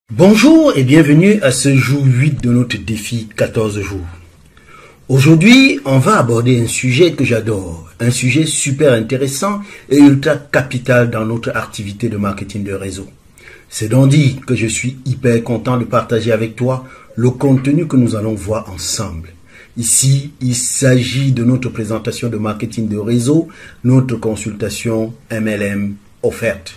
Bonjour et bienvenue à ce jour 8 de notre défi 14 jours. Aujourd'hui, on va aborder un sujet que j'adore, un sujet super intéressant et ultra capital dans notre activité de marketing de réseau. C'est donc dit que je suis hyper content de partager avec toi le contenu que nous allons voir ensemble. Ici, il s'agit de notre présentation de marketing de réseau, notre consultation MLM offerte.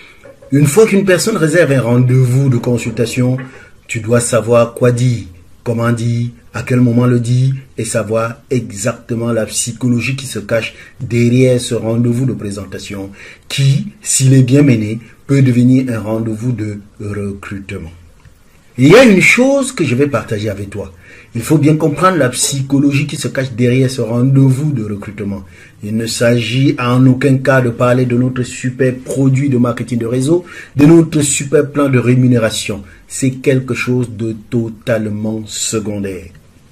Une fois qu'une personne réserve un rendez-vous de consultation, tu dois savoir quoi dire, comment dire, à quel moment le dire et savoir exactement la psychologie qui se cache derrière ce rendez-vous de présentation qui, s'il est bien mené, peut devenir un rendez-vous de recrutement. Il y a une chose que je vais partager avec toi. Il faut bien comprendre la psychologie qui se cache derrière ce rendez-vous de recrutement. Il ne s'agit en aucun cas de parler de notre super produit de marketing de réseau, de notre super plan de rémunération. C'est quelque chose de totalement secondaire.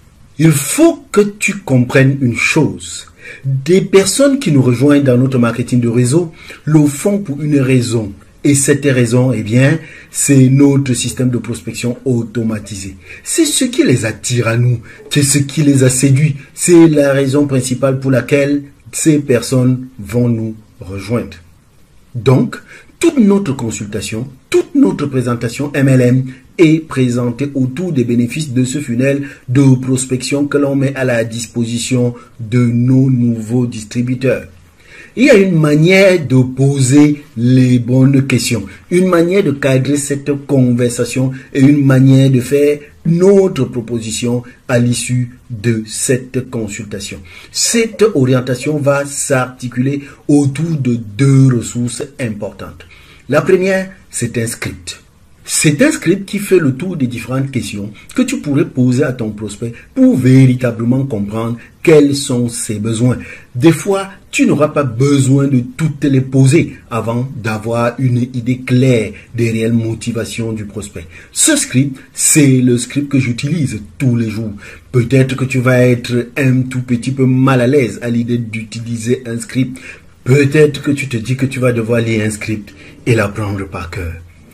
Il faut que tu comprennes une chose. Des personnes qui nous rejoignent dans notre marketing de réseau le font pour une raison. Et cette raison, eh bien, c'est notre système de prospection automatisé. C'est ce qui les attire à nous, c'est ce qui les a séduits. C'est la raison principale pour laquelle ces personnes vont nous rejoindre. Donc, toute notre consultation, toute notre présentation MLM est présentée autour des bénéfices de ce funnel de prospection que l'on met à la disposition de nos nouveaux distributeurs. Il y a une manière de poser les bonnes questions, une manière de cadrer cette conversation et une manière de faire notre proposition à l'issue de cette consultation. Cette orientation va s'articuler autour de deux ressources importantes. La première, c'est un script. C'est un script qui fait le tour des différentes questions que tu pourrais poser à ton prospect pour véritablement comprendre quels sont ses besoins. Des fois, tu n'auras pas besoin de toutes les poser avant d'avoir une idée claire des réelles motivations du prospect. Ce script, c'est le script que j'utilise tous les jours. Peut-être que tu vas être un tout petit peu mal à l'aise à l'idée d'utiliser un script. Peut-être que tu te dis que tu vas devoir lire un script et l'apprendre par cœur.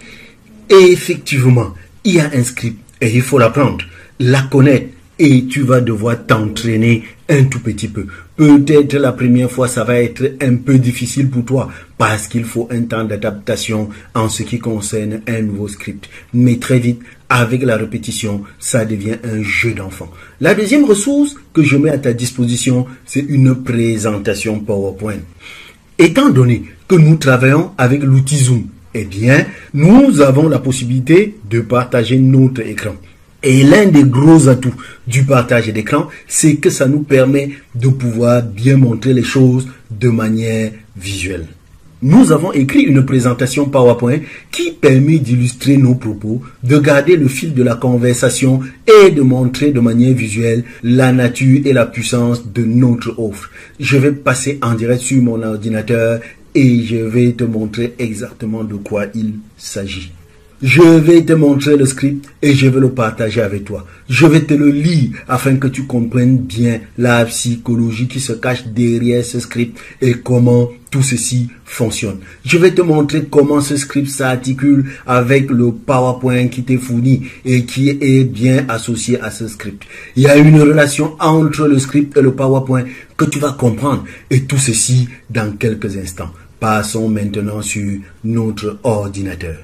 Et effectivement, il y a un script et il faut l'apprendre, la connaître et tu vas devoir t'entraîner un tout petit peu. Peut-être la première fois, ça va être un peu difficile pour toi parce qu'il faut un temps d'adaptation en ce qui concerne un nouveau script. Mais très vite, avec la répétition, ça devient un jeu d'enfant. La deuxième ressource que je mets à ta disposition, c'est une présentation PowerPoint. Étant donné que nous travaillons avec l'outil Zoom, eh bien, nous avons la possibilité de partager notre écran. Et l'un des gros atouts du partage d'écran, c'est que ça nous permet de pouvoir bien montrer les choses de manière visuelle. Nous avons écrit une présentation PowerPoint qui permet d'illustrer nos propos, de garder le fil de la conversation et de montrer de manière visuelle la nature et la puissance de notre offre. Je vais passer en direct sur mon ordinateur et je vais te montrer exactement de quoi il s'agit. Je vais te montrer le script et je vais le partager avec toi. Je vais te le lire afin que tu comprennes bien la psychologie qui se cache derrière ce script et comment tout ceci fonctionne. Je vais te montrer comment ce script s'articule avec le PowerPoint qui t'est fourni et qui est bien associé à ce script. Il y a une relation entre le script et le PowerPoint que tu vas comprendre et tout ceci dans quelques instants. Passons maintenant sur notre ordinateur.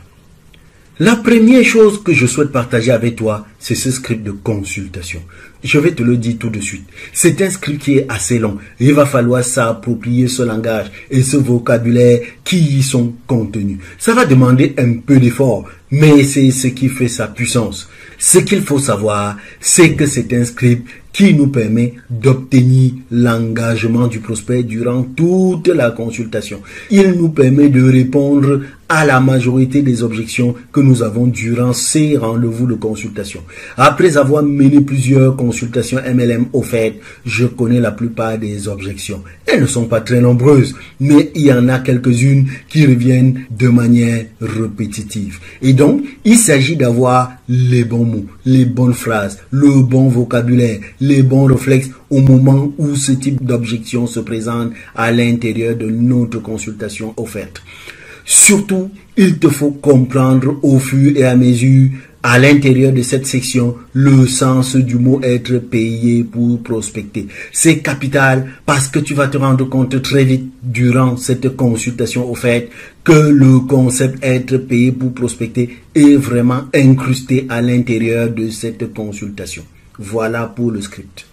La première chose que je souhaite partager avec toi, c'est ce script de consultation. Je vais te le dire tout de suite. C'est un script qui est assez long. Il va falloir s'approprier ce langage et ce vocabulaire qui y sont contenus. Ça va demander un peu d'effort, mais c'est ce qui fait sa puissance. Ce qu'il faut savoir, c'est que c'est un script qui nous permet d'obtenir l'engagement du prospect durant toute la consultation. Il nous permet de répondre à la majorité des objections que nous avons durant ces rendez-vous de consultation. Après avoir mené plusieurs consultations MLM offertes, je connais la plupart des objections. Elles ne sont pas très nombreuses, mais il y en a quelques-unes qui reviennent de manière répétitive. Et donc, il s'agit d'avoir les bons mots, les bonnes phrases, le bon vocabulaire, les bons réflexes au moment où ce type d'objection se présente à l'intérieur de notre consultation offerte. Surtout, il te faut comprendre au fur et à mesure, à l'intérieur de cette section, le sens du mot être payé pour prospecter. C'est capital parce que tu vas te rendre compte très vite durant cette consultation au fait que le concept être payé pour prospecter est vraiment incrusté à l'intérieur de cette consultation. Voilà pour le script.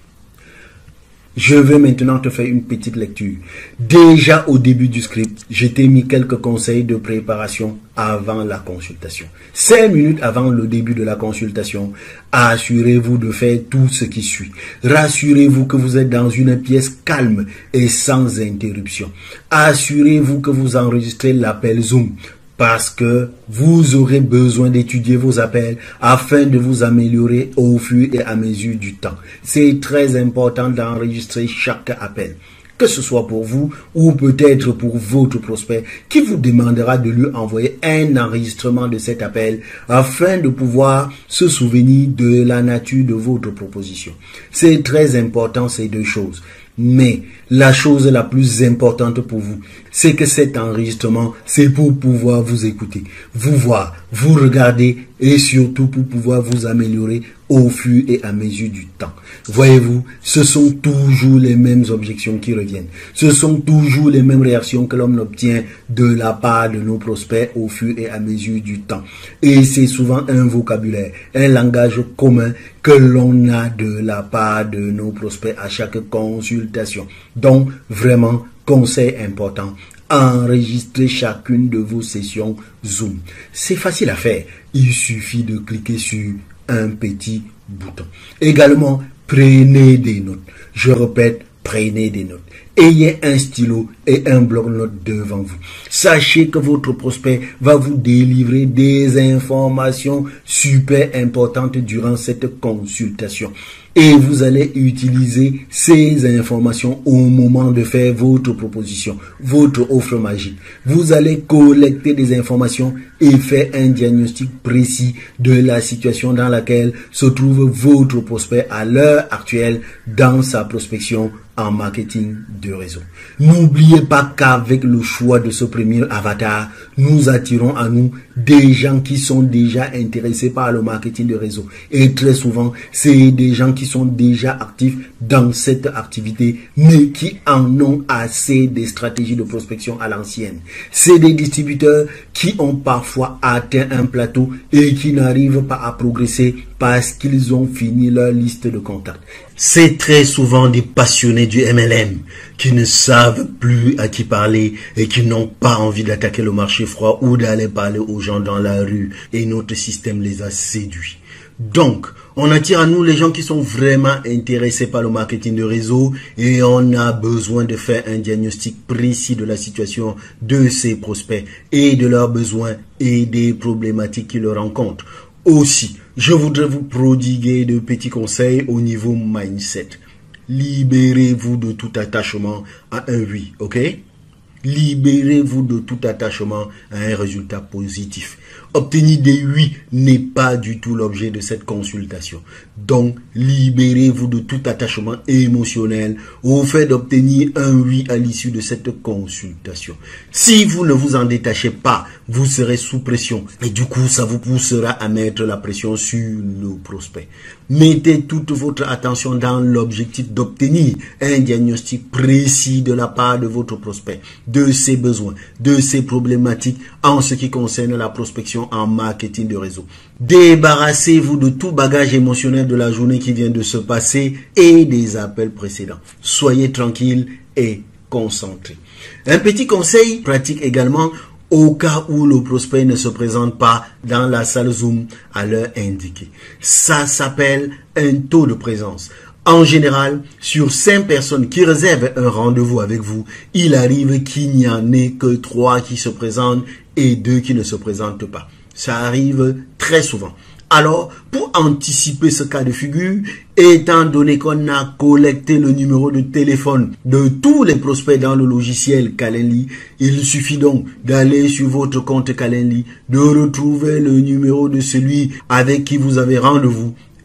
Je vais maintenant te faire une petite lecture. Déjà au début du script, je t'ai mis quelques conseils de préparation avant la consultation. 5 minutes avant le début de la consultation, assurez-vous de faire tout ce qui suit. Rassurez-vous que vous êtes dans une pièce calme et sans interruption. Assurez-vous que vous enregistrez l'appel Zoom, parce que vous aurez besoin d'étudier vos appels afin de vous améliorer au fur et à mesure du temps. C'est très important d'enregistrer chaque appel, que ce soit pour vous ou peut-être pour votre prospect qui vous demandera de lui envoyer un enregistrement de cet appel afin de pouvoir se souvenir de la nature de votre proposition. C'est très important ces deux choses. Mais la chose la plus importante pour vous, c'est que cet enregistrement, c'est pour pouvoir vous écouter, vous voir, vous regarder et surtout pour pouvoir vous améliorer au fur et à mesure du temps. Voyez-vous, ce sont toujours les mêmes objections qui reviennent. Ce sont toujours les mêmes réactions que l'homme obtient de la part de nos prospects au fur et à mesure du temps. Et c'est souvent un vocabulaire, un langage commun que l'on a de la part de nos prospects à chaque consultation. Donc, vraiment, conseil important, enregistrez chacune de vos sessions Zoom. C'est facile à faire. Il suffit de cliquer sur un petit bouton. Également, prenez des notes. Je répète, prenez des notes. Ayez un stylo et un bloc-notes devant vous. Sachez que votre prospect va vous délivrer des informations super importantes durant cette consultation. Et vous allez utiliser ces informations au moment de faire votre proposition, votre offre magique. Vous allez collecter des informations et faire un diagnostic précis de la situation dans laquelle se trouve votre prospect à l'heure actuelle dans sa prospection en marketing de réseau. N'oubliez pas qu'avec le choix de ce premier avatar, nous attirons à nous des gens qui sont déjà intéressés par le marketing de réseau. Et très souvent, c'est des gens qui sont déjà actifs dans cette activité, mais qui en ont assez des stratégies de prospection à l'ancienne. C'est des distributeurs qui ont parfois atteint un plateau et qui n'arrivent pas à progresser parce qu'ils ont fini leur liste de contacts. C'est très souvent des passionnés du MLM qui ne savent plus à qui parler et qui n'ont pas envie d'attaquer le marché froid ou d'aller parler aux gens dans la rue, et notre système les a séduits. Donc, on attire à nous les gens qui sont vraiment intéressés par le marketing de réseau et on a besoin de faire un diagnostic précis de la situation de ces prospects et de leurs besoins et des problématiques qu'ils rencontrent. Aussi, je voudrais vous prodiguer de petits conseils au niveau mindset. Libérez-vous de tout attachement à un oui, ok? Libérez-vous de tout attachement à un résultat positif. Obtenir des oui n'est pas du tout l'objet de cette consultation. Donc, libérez-vous de tout attachement émotionnel au fait d'obtenir un oui à l'issue de cette consultation. Si vous ne vous en détachez pas, vous serez sous pression et du coup, ça vous poussera à mettre la pression sur le prospect. Mettez toute votre attention dans l'objectif d'obtenir un diagnostic précis de la part de votre prospect, de ses besoins, de ses problématiques en ce qui concerne la prospection en marketing de réseau. Débarrassez-vous de tout bagage émotionnel de la journée qui vient de se passer et des appels précédents. Soyez tranquille et concentré. Un petit conseil pratique également au cas où le prospect ne se présente pas dans la salle Zoom à l'heure indiquée. Ça s'appelle un taux de présence. En général, sur 5 personnes qui réservent un rendez-vous avec vous, il arrive qu'il n'y en ait que 3 qui se présentent et 2 qui ne se présentent pas. Ça arrive très souvent. Alors, pour anticiper ce cas de figure, étant donné qu'on a collecté le numéro de téléphone de tous les prospects dans le logiciel Calendly, il suffit donc d'aller sur votre compte Calendly, de retrouver le numéro de celui avec qui vous avez rendez-vous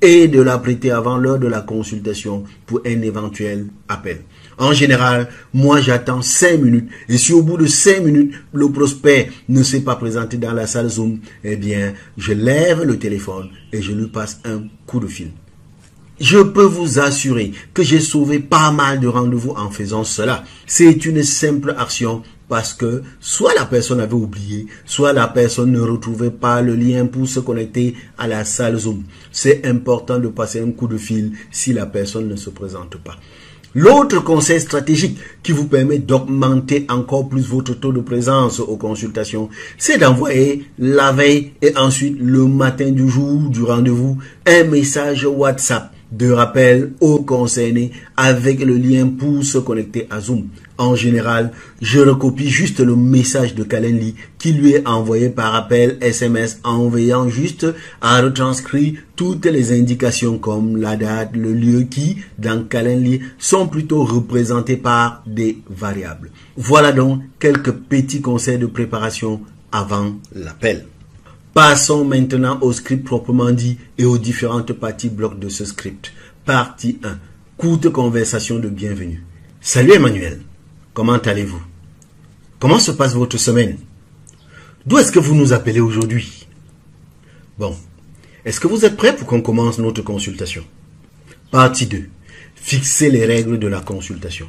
et de la prêter avant l'heure de la consultation pour un éventuel appel. En général, moi j'attends 5 minutes et si au bout de 5 minutes, le prospect ne s'est pas présenté dans la salle Zoom, eh bien, je lève le téléphone et je lui passe un coup de fil. Je peux vous assurer que j'ai sauvé pas mal de rendez-vous en faisant cela. C'est une simple action parce que soit la personne avait oublié, soit la personne ne retrouvait pas le lien pour se connecter à la salle Zoom. C'est important de passer un coup de fil si la personne ne se présente pas. L'autre conseil stratégique qui vous permet d'augmenter encore plus votre taux de présence aux consultations, c'est d'envoyer la veille et ensuite le matin du jour du rendez-vous un message WhatsApp de rappel aux concernés avec le lien pour se connecter à Zoom. En général, je recopie juste le message de Calendly qui lui est envoyé par appel SMS en veillant juste à retranscrire toutes les indications comme la date, le lieu qui, dans Calendly, sont plutôt représentés par des variables. Voilà donc quelques petits conseils de préparation avant l'appel. Passons maintenant au script proprement dit et aux différentes parties blocs de ce script. Partie 1. Courte conversation de bienvenue. Salut Emmanuel, comment allez-vous? Comment se passe votre semaine? D'où est-ce que vous nous appelez aujourd'hui? Bon, est-ce que vous êtes prêts pour qu'on commence notre consultation? Partie 2. Fixer les règles de la consultation.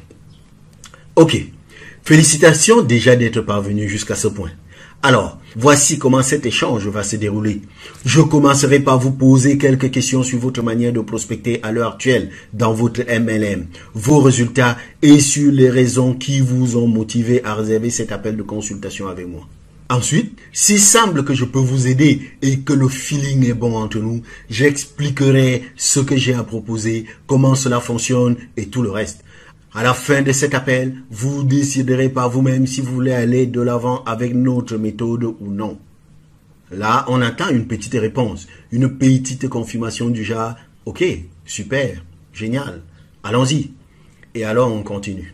Ok, félicitations déjà d'être parvenu jusqu'à ce point. Alors, voici comment cet échange va se dérouler. Je commencerai par vous poser quelques questions sur votre manière de prospecter à l'heure actuelle dans votre MLM, vos résultats et sur les raisons qui vous ont motivé à réserver cet appel de consultation avec moi. Ensuite, s'il semble que je peux vous aider et que le feeling est bon entre nous, j'expliquerai ce que j'ai à proposer, comment cela fonctionne et tout le reste. À la fin de cet appel, vous déciderez par vous-même si vous voulez aller de l'avant avec notre méthode ou non. Là, on attend une petite réponse, une petite confirmation du genre « Ok, super, génial, allons-y ». Et alors, on continue.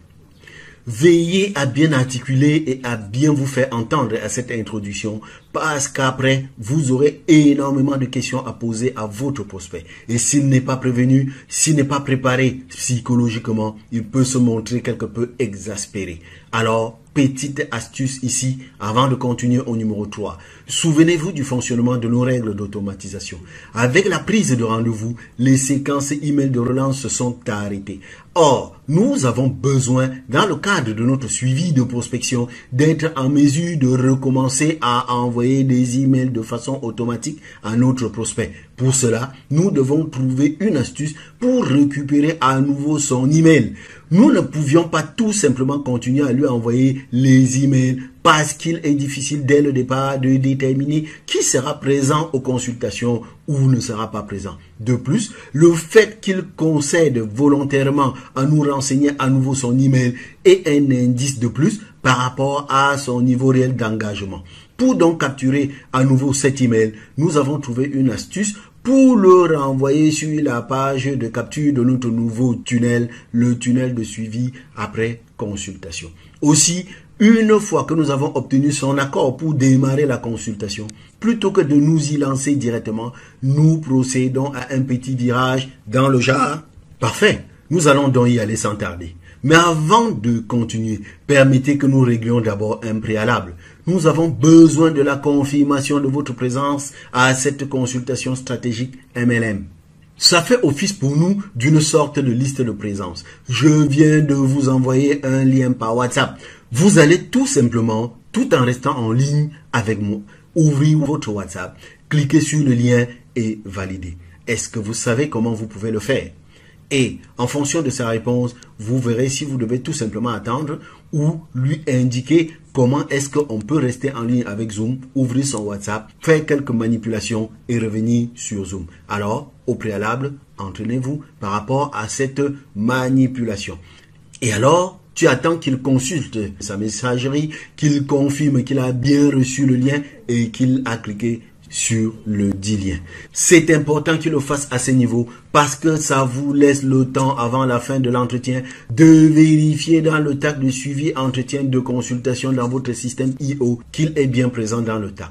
Veillez à bien articuler et à bien vous faire entendre à cette introduction parce qu'après, vous aurez énormément de questions à poser à votre prospect. Et s'il n'est pas prévenu, s'il n'est pas préparé psychologiquement, il peut se montrer quelque peu exaspéré. Alors, petite astuce ici, avant de continuer au numéro 3. Souvenez-vous du fonctionnement de nos règles d'automatisation. Avec la prise de rendez-vous, les séquences email de relance se sont arrêtées. Or, nous avons besoin, dans le cadre de notre suivi de prospection, d'être en mesure de recommencer à envoyer des emails de façon automatique à notre prospect. Pour cela, nous devons trouver une astuce pour récupérer à nouveau son email. Nous ne pouvions pas tout simplement continuer à lui envoyer les emails parce qu'il est difficile dès le départ de déterminer qui sera présent aux consultations ou ne sera pas présent. De plus, le fait qu'il concède volontairement à nous renseigner à nouveau son email est un indice de plus par rapport à son niveau réel d'engagement. Pour donc capturer à nouveau cet email, nous avons trouvé une astuce pour le renvoyer sur la page de capture de notre nouveau tunnel, le tunnel de suivi après consultation. Aussi, une fois que nous avons obtenu son accord pour démarrer la consultation, plutôt que de nous y lancer directement, nous procédons à un petit virage dans le genre. Parfait, nous allons donc y aller sans tarder. Mais avant de continuer, permettez que nous réglions d'abord un préalable. Nous avons besoin de la confirmation de votre présence à cette consultation stratégique MLM. Ça fait office pour nous d'une sorte de liste de présence. Je viens de vous envoyer un lien par WhatsApp. Vous allez tout simplement, tout en restant en ligne avec moi, ouvrir votre WhatsApp, cliquer sur le lien et valider. Est-ce que vous savez comment vous pouvez le faire? Et en fonction de sa réponse, vous verrez si vous devez tout simplement attendre ou lui indiquer comment est-ce qu'on peut rester en ligne avec Zoom, ouvrir son WhatsApp, faire quelques manipulations et revenir sur Zoom. Alors, au préalable, entraînez-vous par rapport à cette manipulation. Et alors, tu attends qu'il consulte sa messagerie, qu'il confirme qu'il a bien reçu le lien et qu'il a cliqué sur le dit lien. C'est important qu'il le fasse à ce niveau parce que ça vous laisse le temps avant la fin de l'entretien de vérifier dans le tag de suivi entretien de consultation dans votre système IO qu'il est bien présent dans le tag.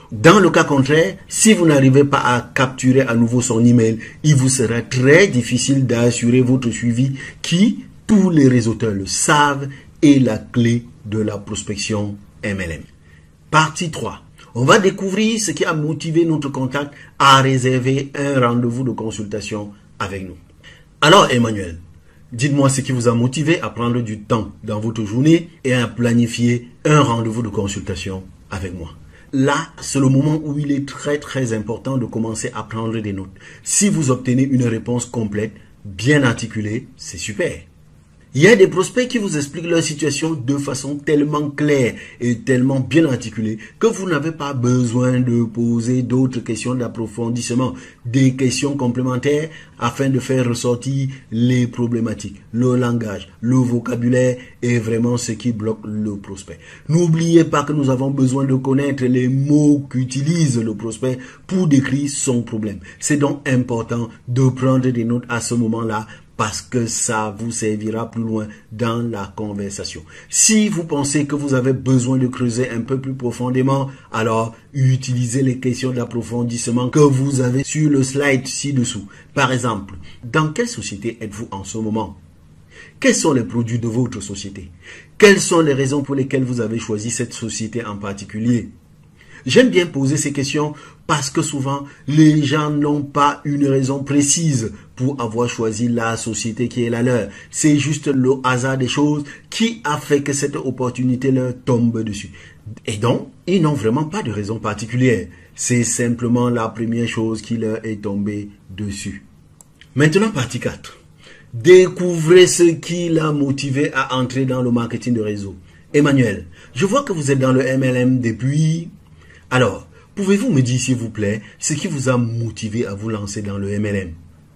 Dans le cas contraire, si vous n'arrivez pas à capturer à nouveau son email, il vous sera très difficile d'assurer votre suivi qui, tous les réseauteurs le savent, est la clé de la prospection MLM. Partie 3. On va découvrir ce qui a motivé notre contact à réserver un rendez-vous de consultation avec nous. Alors Emmanuel, dites-moi ce qui vous a motivé à prendre du temps dans votre journée et à planifier un rendez-vous de consultation avec moi. Là, c'est le moment où il est très important de commencer à prendre des notes. Si vous obtenez une réponse complète, bien articulée, c'est super. Il y a des prospects qui vous expliquent leur situation de façon tellement claire et tellement bien articulée que vous n'avez pas besoin de poser d'autres questions d'approfondissement, des questions complémentaires afin de faire ressortir les problématiques. Le langage, le vocabulaire est vraiment ce qui bloque le prospect. N'oubliez pas que nous avons besoin de connaître les mots qu'utilise le prospect pour décrire son problème. C'est donc important de prendre des notes à ce moment-là, parce que ça vous servira plus loin dans la conversation. Si vous pensez que vous avez besoin de creuser un peu plus profondément, alors utilisez les questions d'approfondissement que vous avez sur le slide ci-dessous. Par exemple, dans quelle société êtes-vous en ce moment? Quels sont les produits de votre société? Quelles sont les raisons pour lesquelles vous avez choisi cette société en particulier? J'aime bien poser ces questions parce que souvent, les gens n'ont pas une raison précise pour avoir choisi la société qui est la leur. C'est juste le hasard des choses qui a fait que cette opportunité leur tombe dessus. Et donc, ils n'ont vraiment pas de raison particulière. C'est simplement la première chose qui leur est tombée dessus. Maintenant, partie 4. Découvrez ce qui l'a motivé à entrer dans le marketing de réseau. Emmanuel, je vois que vous êtes dans le MLM depuis... Alors, pouvez-vous me dire s'il vous plaît ce qui vous a motivé à vous lancer dans le MLM?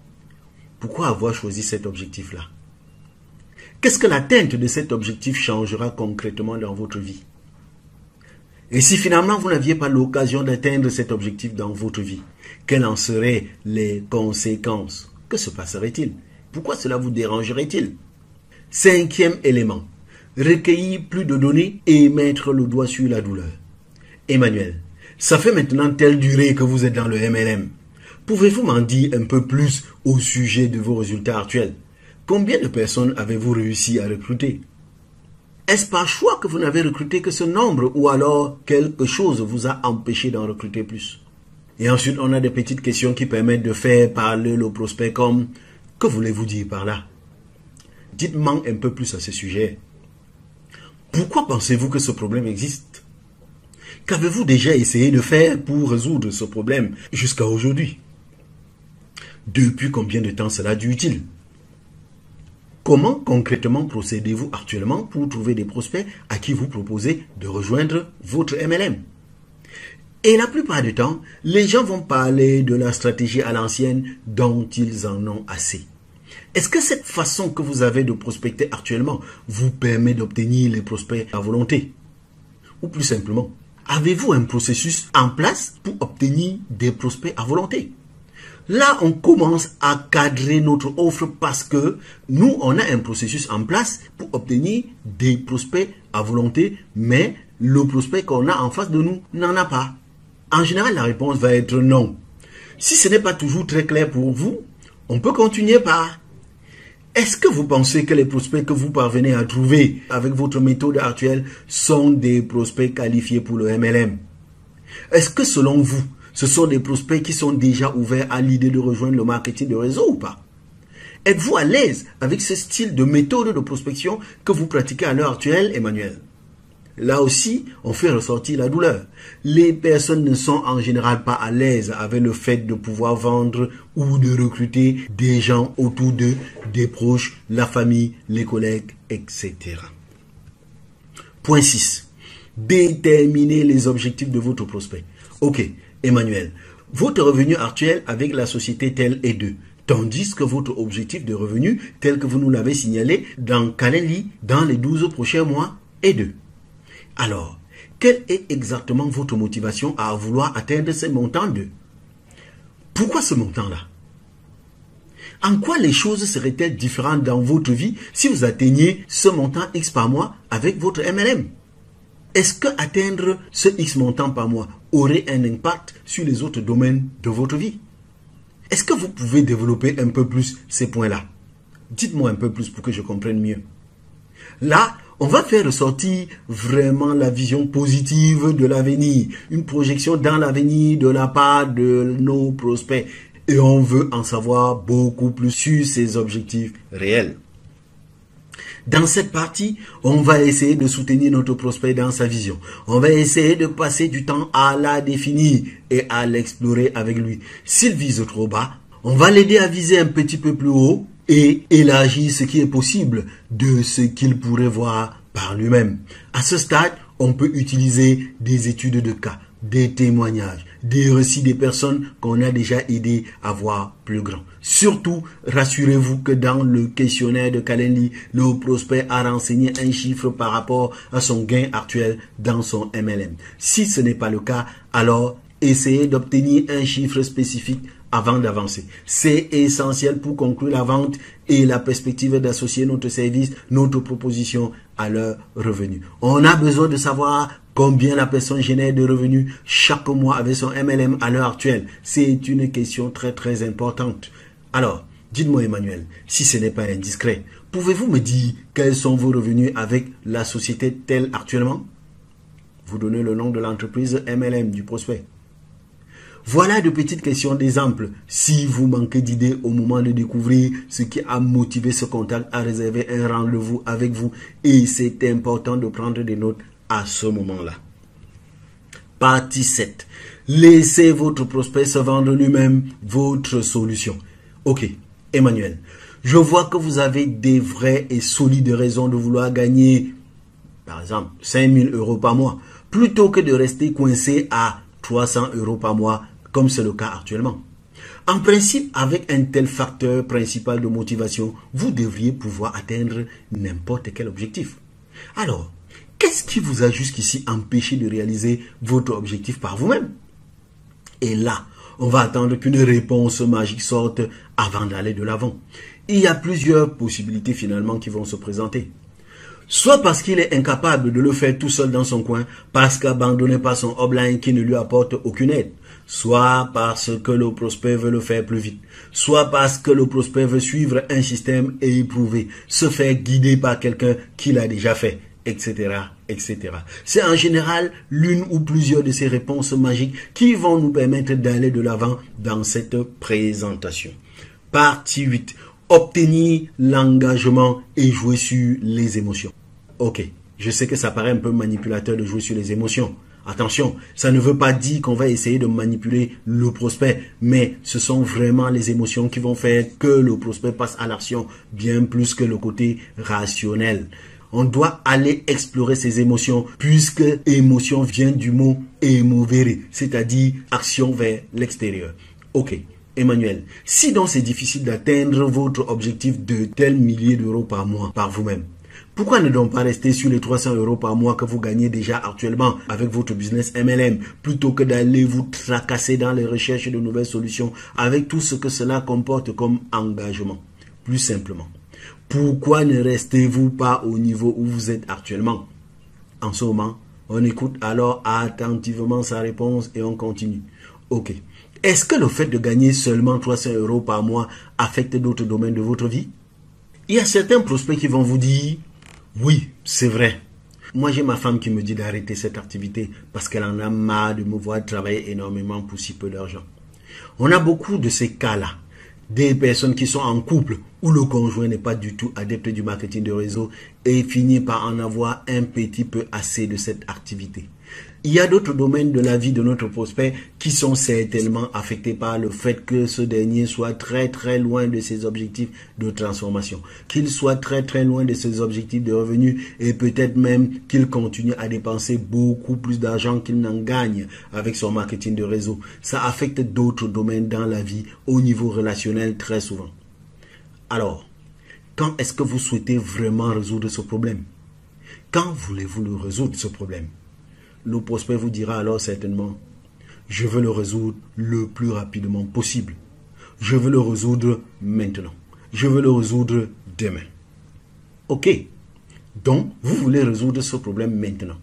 Pourquoi avoir choisi cet objectif-là? Qu'est-ce que l'atteinte de cet objectif changera concrètement dans votre vie? Et si finalement vous n'aviez pas l'occasion d'atteindre cet objectif dans votre vie, quelles en seraient les conséquences? Que se passerait-il? Pourquoi cela vous dérangerait-il? 5e élément, recueillir plus de données et mettre le doigt sur la douleur. Emmanuel, ça fait maintenant telle durée que vous êtes dans le MLM. Pouvez-vous m'en dire un peu plus au sujet de vos résultats actuels? Combien de personnes avez-vous réussi à recruter? Est-ce par choix que vous n'avez recruté que ce nombre ou alors quelque chose vous a empêché d'en recruter plus? Et ensuite, on a des petites questions qui permettent de faire parler le prospect comme « Que voulez-vous dire par là ?» Dites-moi un peu plus à ce sujet. Pourquoi pensez-vous que ce problème existe? Qu'avez-vous déjà essayé de faire pour résoudre ce problème jusqu'à aujourd'hui? Depuis combien de temps cela dure-t-il? Comment concrètement procédez-vous actuellement pour trouver des prospects à qui vous proposez de rejoindre votre MLM? Et la plupart du temps, les gens vont parler de la stratégie à l'ancienne dont ils en ont assez. Est-ce que cette façon que vous avez de prospecter actuellement vous permet d'obtenir les prospects à volonté? Ou plus simplement, avez-vous un processus en place pour obtenir des prospects à volonté? Là, on commence à cadrer notre offre parce que nous, on a un processus en place pour obtenir des prospects à volonté, mais le prospect qu'on a en face de nous n'en a pas. En général, la réponse va être non. Si ce n'est pas toujours très clair pour vous, on peut continuer par: est-ce que vous pensez que les prospects que vous parvenez à trouver avec votre méthode actuelle sont des prospects qualifiés pour le MLM? Est-ce que selon vous, ce sont des prospects qui sont déjà ouverts à l'idée de rejoindre le marketing de réseau ou pas? Êtes-vous à l'aise avec ce style de méthode de prospection que vous pratiquez à l'heure actuelle, Emmanuel? Là aussi, on fait ressortir la douleur. Les personnes ne sont en général pas à l'aise avec le fait de pouvoir vendre ou de recruter des gens autour d'eux, des proches, la famille, les collègues, etc. Point 6. Déterminez les objectifs de votre prospect. Ok, Emmanuel, votre revenu actuel avec la société telle est 2. Tandis que votre objectif de revenu, tel que vous nous l'avez signalé dans Calendly, dans les 12 prochains mois, est 2. Alors, quelle est exactement votre motivation à vouloir atteindre ce montant 2? Pourquoi ce montant-là? En quoi les choses seraient-elles différentes dans votre vie si vous atteignez ce montant X par mois avec votre MLM? Est-ce que atteindre ce X montant par mois aurait un impact sur les autres domaines de votre vie. Est-ce que vous pouvez développer un peu plus ces points-là? Dites-moi un peu plus pour que je comprenne mieux. Là, on va faire ressortir vraiment la vision positive de l'avenir, une projection dans l'avenir de la part de nos prospects. Et on veut en savoir beaucoup plus sur ses objectifs réels. Dans cette partie, on va essayer de soutenir notre prospect dans sa vision. On va essayer de passer du temps à la définir et à l'explorer avec lui. S'il vise trop bas, on va l'aider à viser un petit peu plus haut et élargir ce qui est possible de ce qu'il pourrait voir par lui-même. À ce stade, on peut utiliser des études de cas, des témoignages, des récits des personnes qu'on a déjà aidé à voir plus grand. Surtout, rassurez-vous que dans le questionnaire de Calendly, le prospect a renseigné un chiffre par rapport à son gain actuel dans son MLM. Si ce n'est pas le cas, alors essayez d'obtenir un chiffre spécifique avant d'avancer. C'est essentiel pour conclure la vente et la perspective d'associer notre service, notre proposition à leur revenu. On a besoin de savoir combien la personne génère de revenus chaque mois avec son MLM à l'heure actuelle. C'est une question très importante. Alors, dites-moi Emmanuel, si ce n'est pas indiscret, pouvez-vous me dire quels sont vos revenus avec la société telle actuellement? Vous donnez le nom de l'entreprise MLM du prospect. Voilà de petites questions d'exemple. Si vous manquez d'idées au moment de découvrir ce qui a motivé ce contact à réserver un rendez-vous avec vous, et c'est important de prendre des notes à ce moment-là. Partie 7. Laissez votre prospect se vendre lui-même votre solution. Ok, Emmanuel, je vois que vous avez des vraies et solides raisons de vouloir gagner, par exemple, 5 000 € par mois, plutôt que de rester coincé à 300 € par mois, comme c'est le cas actuellement. En principe, avec un tel facteur principal de motivation, vous devriez pouvoir atteindre n'importe quel objectif. Alors, qu'est-ce qui vous a jusqu'ici empêché de réaliser votre objectif par vous-même? Et là, on va attendre qu'une réponse magique sorte avant d'aller de l'avant. Il y a plusieurs possibilités finalement qui vont se présenter. Soit parce qu'il est incapable de le faire tout seul dans son coin, parce qu'abandonné par son upline qui ne lui apporte aucune aide. Soit parce que le prospect veut le faire plus vite. Soit parce que le prospect veut suivre un système et éprouver, se faire guider par quelqu'un qui l'a déjà fait, etc., etc. C'est en général l'une ou plusieurs de ces réponses magiques qui vont nous permettre d'aller de l'avant dans cette présentation. Partie 8. Obtenir l'engagement et jouer sur les émotions. Ok, je sais que ça paraît un peu manipulateur de jouer sur les émotions. Attention, ça ne veut pas dire qu'on va essayer de manipuler le prospect, mais ce sont vraiment les émotions qui vont faire que le prospect passe à l'action, bien plus que le côté rationnel. On doit aller explorer ces émotions, puisque émotion vient du mot émovere, c'est-à-dire action vers l'extérieur. Ok. Emmanuel, si donc c'est difficile d'atteindre votre objectif de tels milliers d'euros par mois par vous-même, pourquoi ne donc pas rester sur les 300 € par mois que vous gagnez déjà actuellement avec votre business MLM, plutôt que d'aller vous tracasser dans les recherches de nouvelles solutions avec tout ce que cela comporte comme engagement? Plus simplement, pourquoi ne restez-vous pas au niveau où vous êtes actuellement? En ce moment, on écoute alors attentivement sa réponse et on continue. Ok. Est-ce que le fait de gagner seulement 300 € par mois affecte d'autres domaines de votre vie? Il y a certains prospects qui vont vous dire, oui, c'est vrai. Moi, j'ai ma femme qui me dit d'arrêter cette activité parce qu'elle en a marre de me voir travailler énormément pour si peu d'argent. On a beaucoup de ces cas-là. Des personnes qui sont en couple où le conjoint n'est pas du tout adepte du marketing de réseau et finit par en avoir un petit peu assez de cette activité. Il y a d'autres domaines de la vie de notre prospect qui sont certainement affectés par le fait que ce dernier soit très loin de ses objectifs de transformation, qu'il soit très loin de ses objectifs de revenus et peut-être même qu'il continue à dépenser beaucoup plus d'argent qu'il n'en gagne avec son marketing de réseau. Ça affecte d'autres domaines dans la vie au niveau relationnel très souvent. Alors, quand est-ce que vous souhaitez vraiment résoudre ce problème? Quand voulez-vous le résoudre, ce problème? Le prospect vous dira alors certainement, je veux le résoudre le plus rapidement possible. Je veux le résoudre maintenant. Je veux le résoudre demain. Ok. Donc, vous voulez résoudre ce problème maintenant.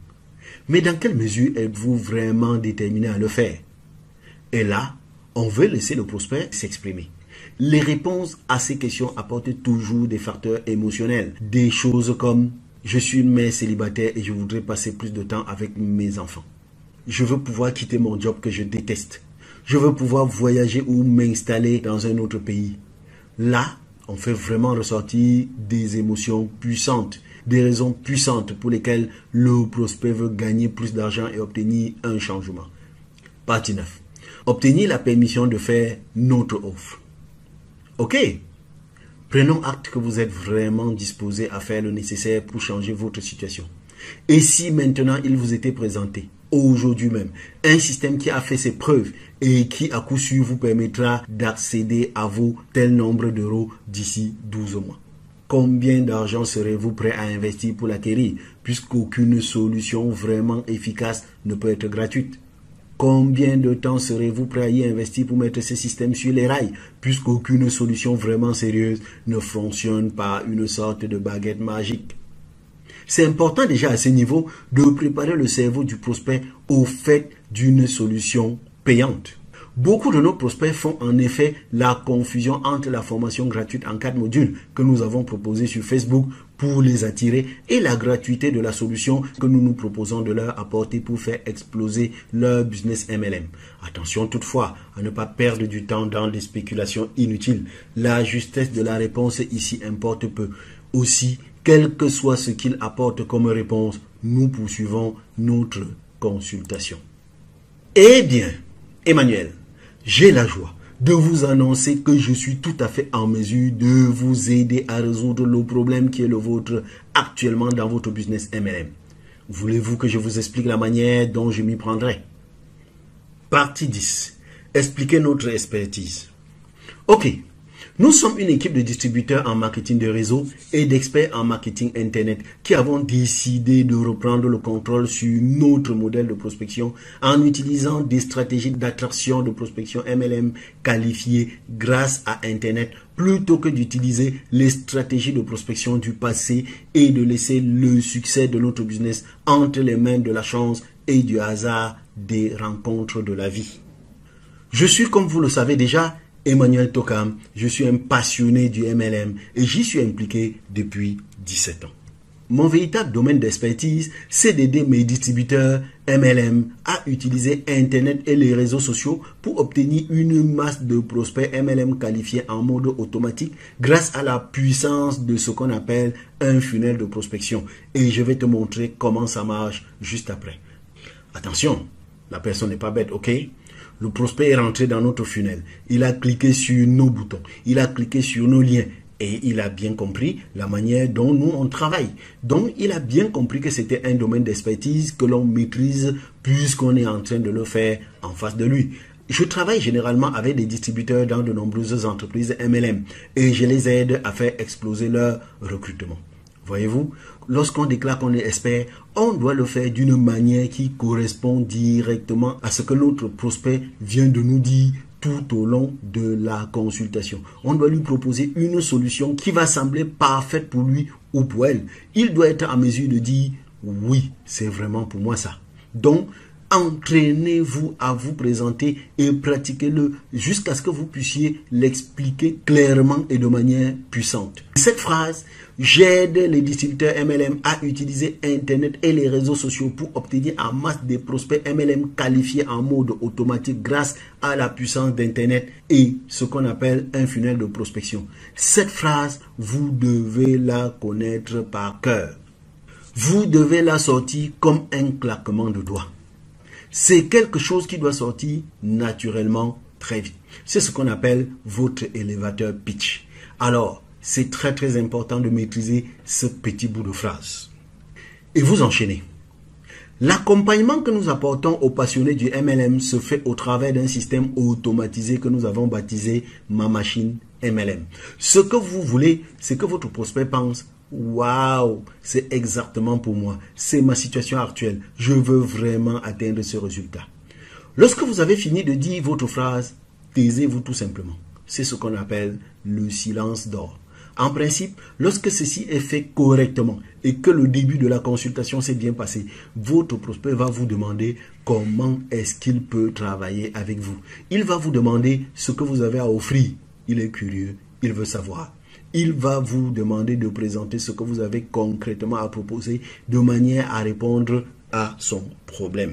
Mais dans quelle mesure êtes-vous vraiment déterminé à le faire? Et là, on veut laisser le prospect s'exprimer. Les réponses à ces questions apportent toujours des facteurs émotionnels. Des choses comme « Je suis une mère célibataire et je voudrais passer plus de temps avec mes enfants. Je veux pouvoir quitter mon job que je déteste. Je veux pouvoir voyager ou m'installer dans un autre pays. » Là, on fait vraiment ressortir des émotions puissantes, des raisons puissantes pour lesquelles le prospect veut gagner plus d'argent et obtenir un changement. Partie 9. Obtenir la permission de faire notre offre. Ok, prenons acte que vous êtes vraiment disposé à faire le nécessaire pour changer votre situation. Et si maintenant il vous était présenté, aujourd'hui même, un système qui a fait ses preuves et qui à coup sûr vous permettra d'accéder à vos tel nombre d'euros d'ici 12 mois. Combien d'argent serez-vous prêt à investir pour l'acquérir, puisqu'aucune solution vraiment efficace ne peut être gratuite? Combien de temps serez-vous prêt à y investir pour mettre ce système sur les rails, puisqu'aucune solution vraiment sérieuse ne fonctionne par une sorte de baguette magique? C'est important déjà à ce niveau de préparer le cerveau du prospect au fait d'une solution payante. Beaucoup de nos prospects font en effet la confusion entre la formation gratuite en 4 modules que nous avons proposée sur Facebook pour les attirer et la gratuité de la solution que nous nous proposons de leur apporter pour faire exploser leur business MLM. Attention toutefois à ne pas perdre du temps dans des spéculations inutiles. La justesse de la réponse ici importe peu. Aussi, quel que soit ce qu'il apporte comme réponse, nous poursuivons notre consultation. Eh bien, Emmanuel, j'ai la joie de vous annoncer que je suis tout à fait en mesure de vous aider à résoudre le problème qui est le vôtre actuellement dans votre business MLM. Voulez-vous que je vous explique la manière dont je m'y prendrai? Partie 10. Expliquer notre expertise. Ok. Nous sommes une équipe de distributeurs en marketing de réseau et d'experts en marketing Internet qui avons décidé de reprendre le contrôle sur notre modèle de prospection en utilisant des stratégies d'attraction de prospection MLM qualifiées grâce à Internet plutôt que d'utiliser les stratégies de prospection du passé et de laisser le succès de notre business entre les mains de la chance et du hasard des rencontres de la vie. Je suis, comme vous le savez déjà, Emmanuel Tokam, je suis un passionné du MLM et j'y suis impliqué depuis 17 ans. Mon véritable domaine d'expertise, c'est d'aider mes distributeurs MLM à utiliser Internet et les réseaux sociaux pour obtenir une masse de prospects MLM qualifiés en mode automatique grâce à la puissance de ce qu'on appelle un funnel de prospection. Et je vais te montrer comment ça marche juste après. Attention, la personne n'est pas bête, ok? Le prospect est rentré dans notre funnel. Il a cliqué sur nos boutons. Il a cliqué sur nos liens. Et il a bien compris la manière dont nous on travaille. Donc, il a bien compris que c'était un domaine d'expertise que l'on maîtrise puisqu'on est en train de le faire en face de lui. Je travaille généralement avec des distributeurs dans de nombreuses entreprises MLM et je les aide à faire exploser leur recrutement. Voyez-vous, lorsqu'on déclare qu'on est expert, on doit le faire d'une manière qui correspond directement à ce que notre prospect vient de nous dire tout au long de la consultation. On doit lui proposer une solution qui va sembler parfaite pour lui ou pour elle. Il doit être en mesure de dire « oui, c'est vraiment pour moi ça ». Donc, entraînez-vous à vous présenter et pratiquez-le jusqu'à ce que vous puissiez l'expliquer clairement et de manière puissante. Cette phrase, j'aide les distributeurs MLM à utiliser Internet et les réseaux sociaux pour obtenir en masse des prospects MLM qualifiés en mode automatique grâce à la puissance d'Internet et ce qu'on appelle un funnel de prospection. Cette phrase, vous devez la connaître par cœur. Vous devez la sortir comme un claquement de doigts. C'est quelque chose qui doit sortir naturellement très vite. C'est ce qu'on appelle votre élévateur pitch. Alors, c'est très important de maîtriser ce petit bout de phrase. Et vous enchaînez. L'accompagnement que nous apportons aux passionnés du MLM se fait au travers d'un système automatisé que nous avons baptisé Ma Machine MLM. Ce que vous voulez, c'est que votre prospect pense « Waouh, c'est exactement pour moi, c'est ma situation actuelle, je veux vraiment atteindre ce résultat. » Lorsque vous avez fini de dire votre phrase, taisez-vous tout simplement. C'est ce qu'on appelle le silence d'or. En principe, lorsque ceci est fait correctement et que le début de la consultation s'est bien passé, votre prospect va vous demander comment est-ce qu'il peut travailler avec vous. Il va vous demander ce que vous avez à offrir. Il est curieux, il veut savoir. Il va vous demander de présenter ce que vous avez concrètement à proposer de manière à répondre à son problème.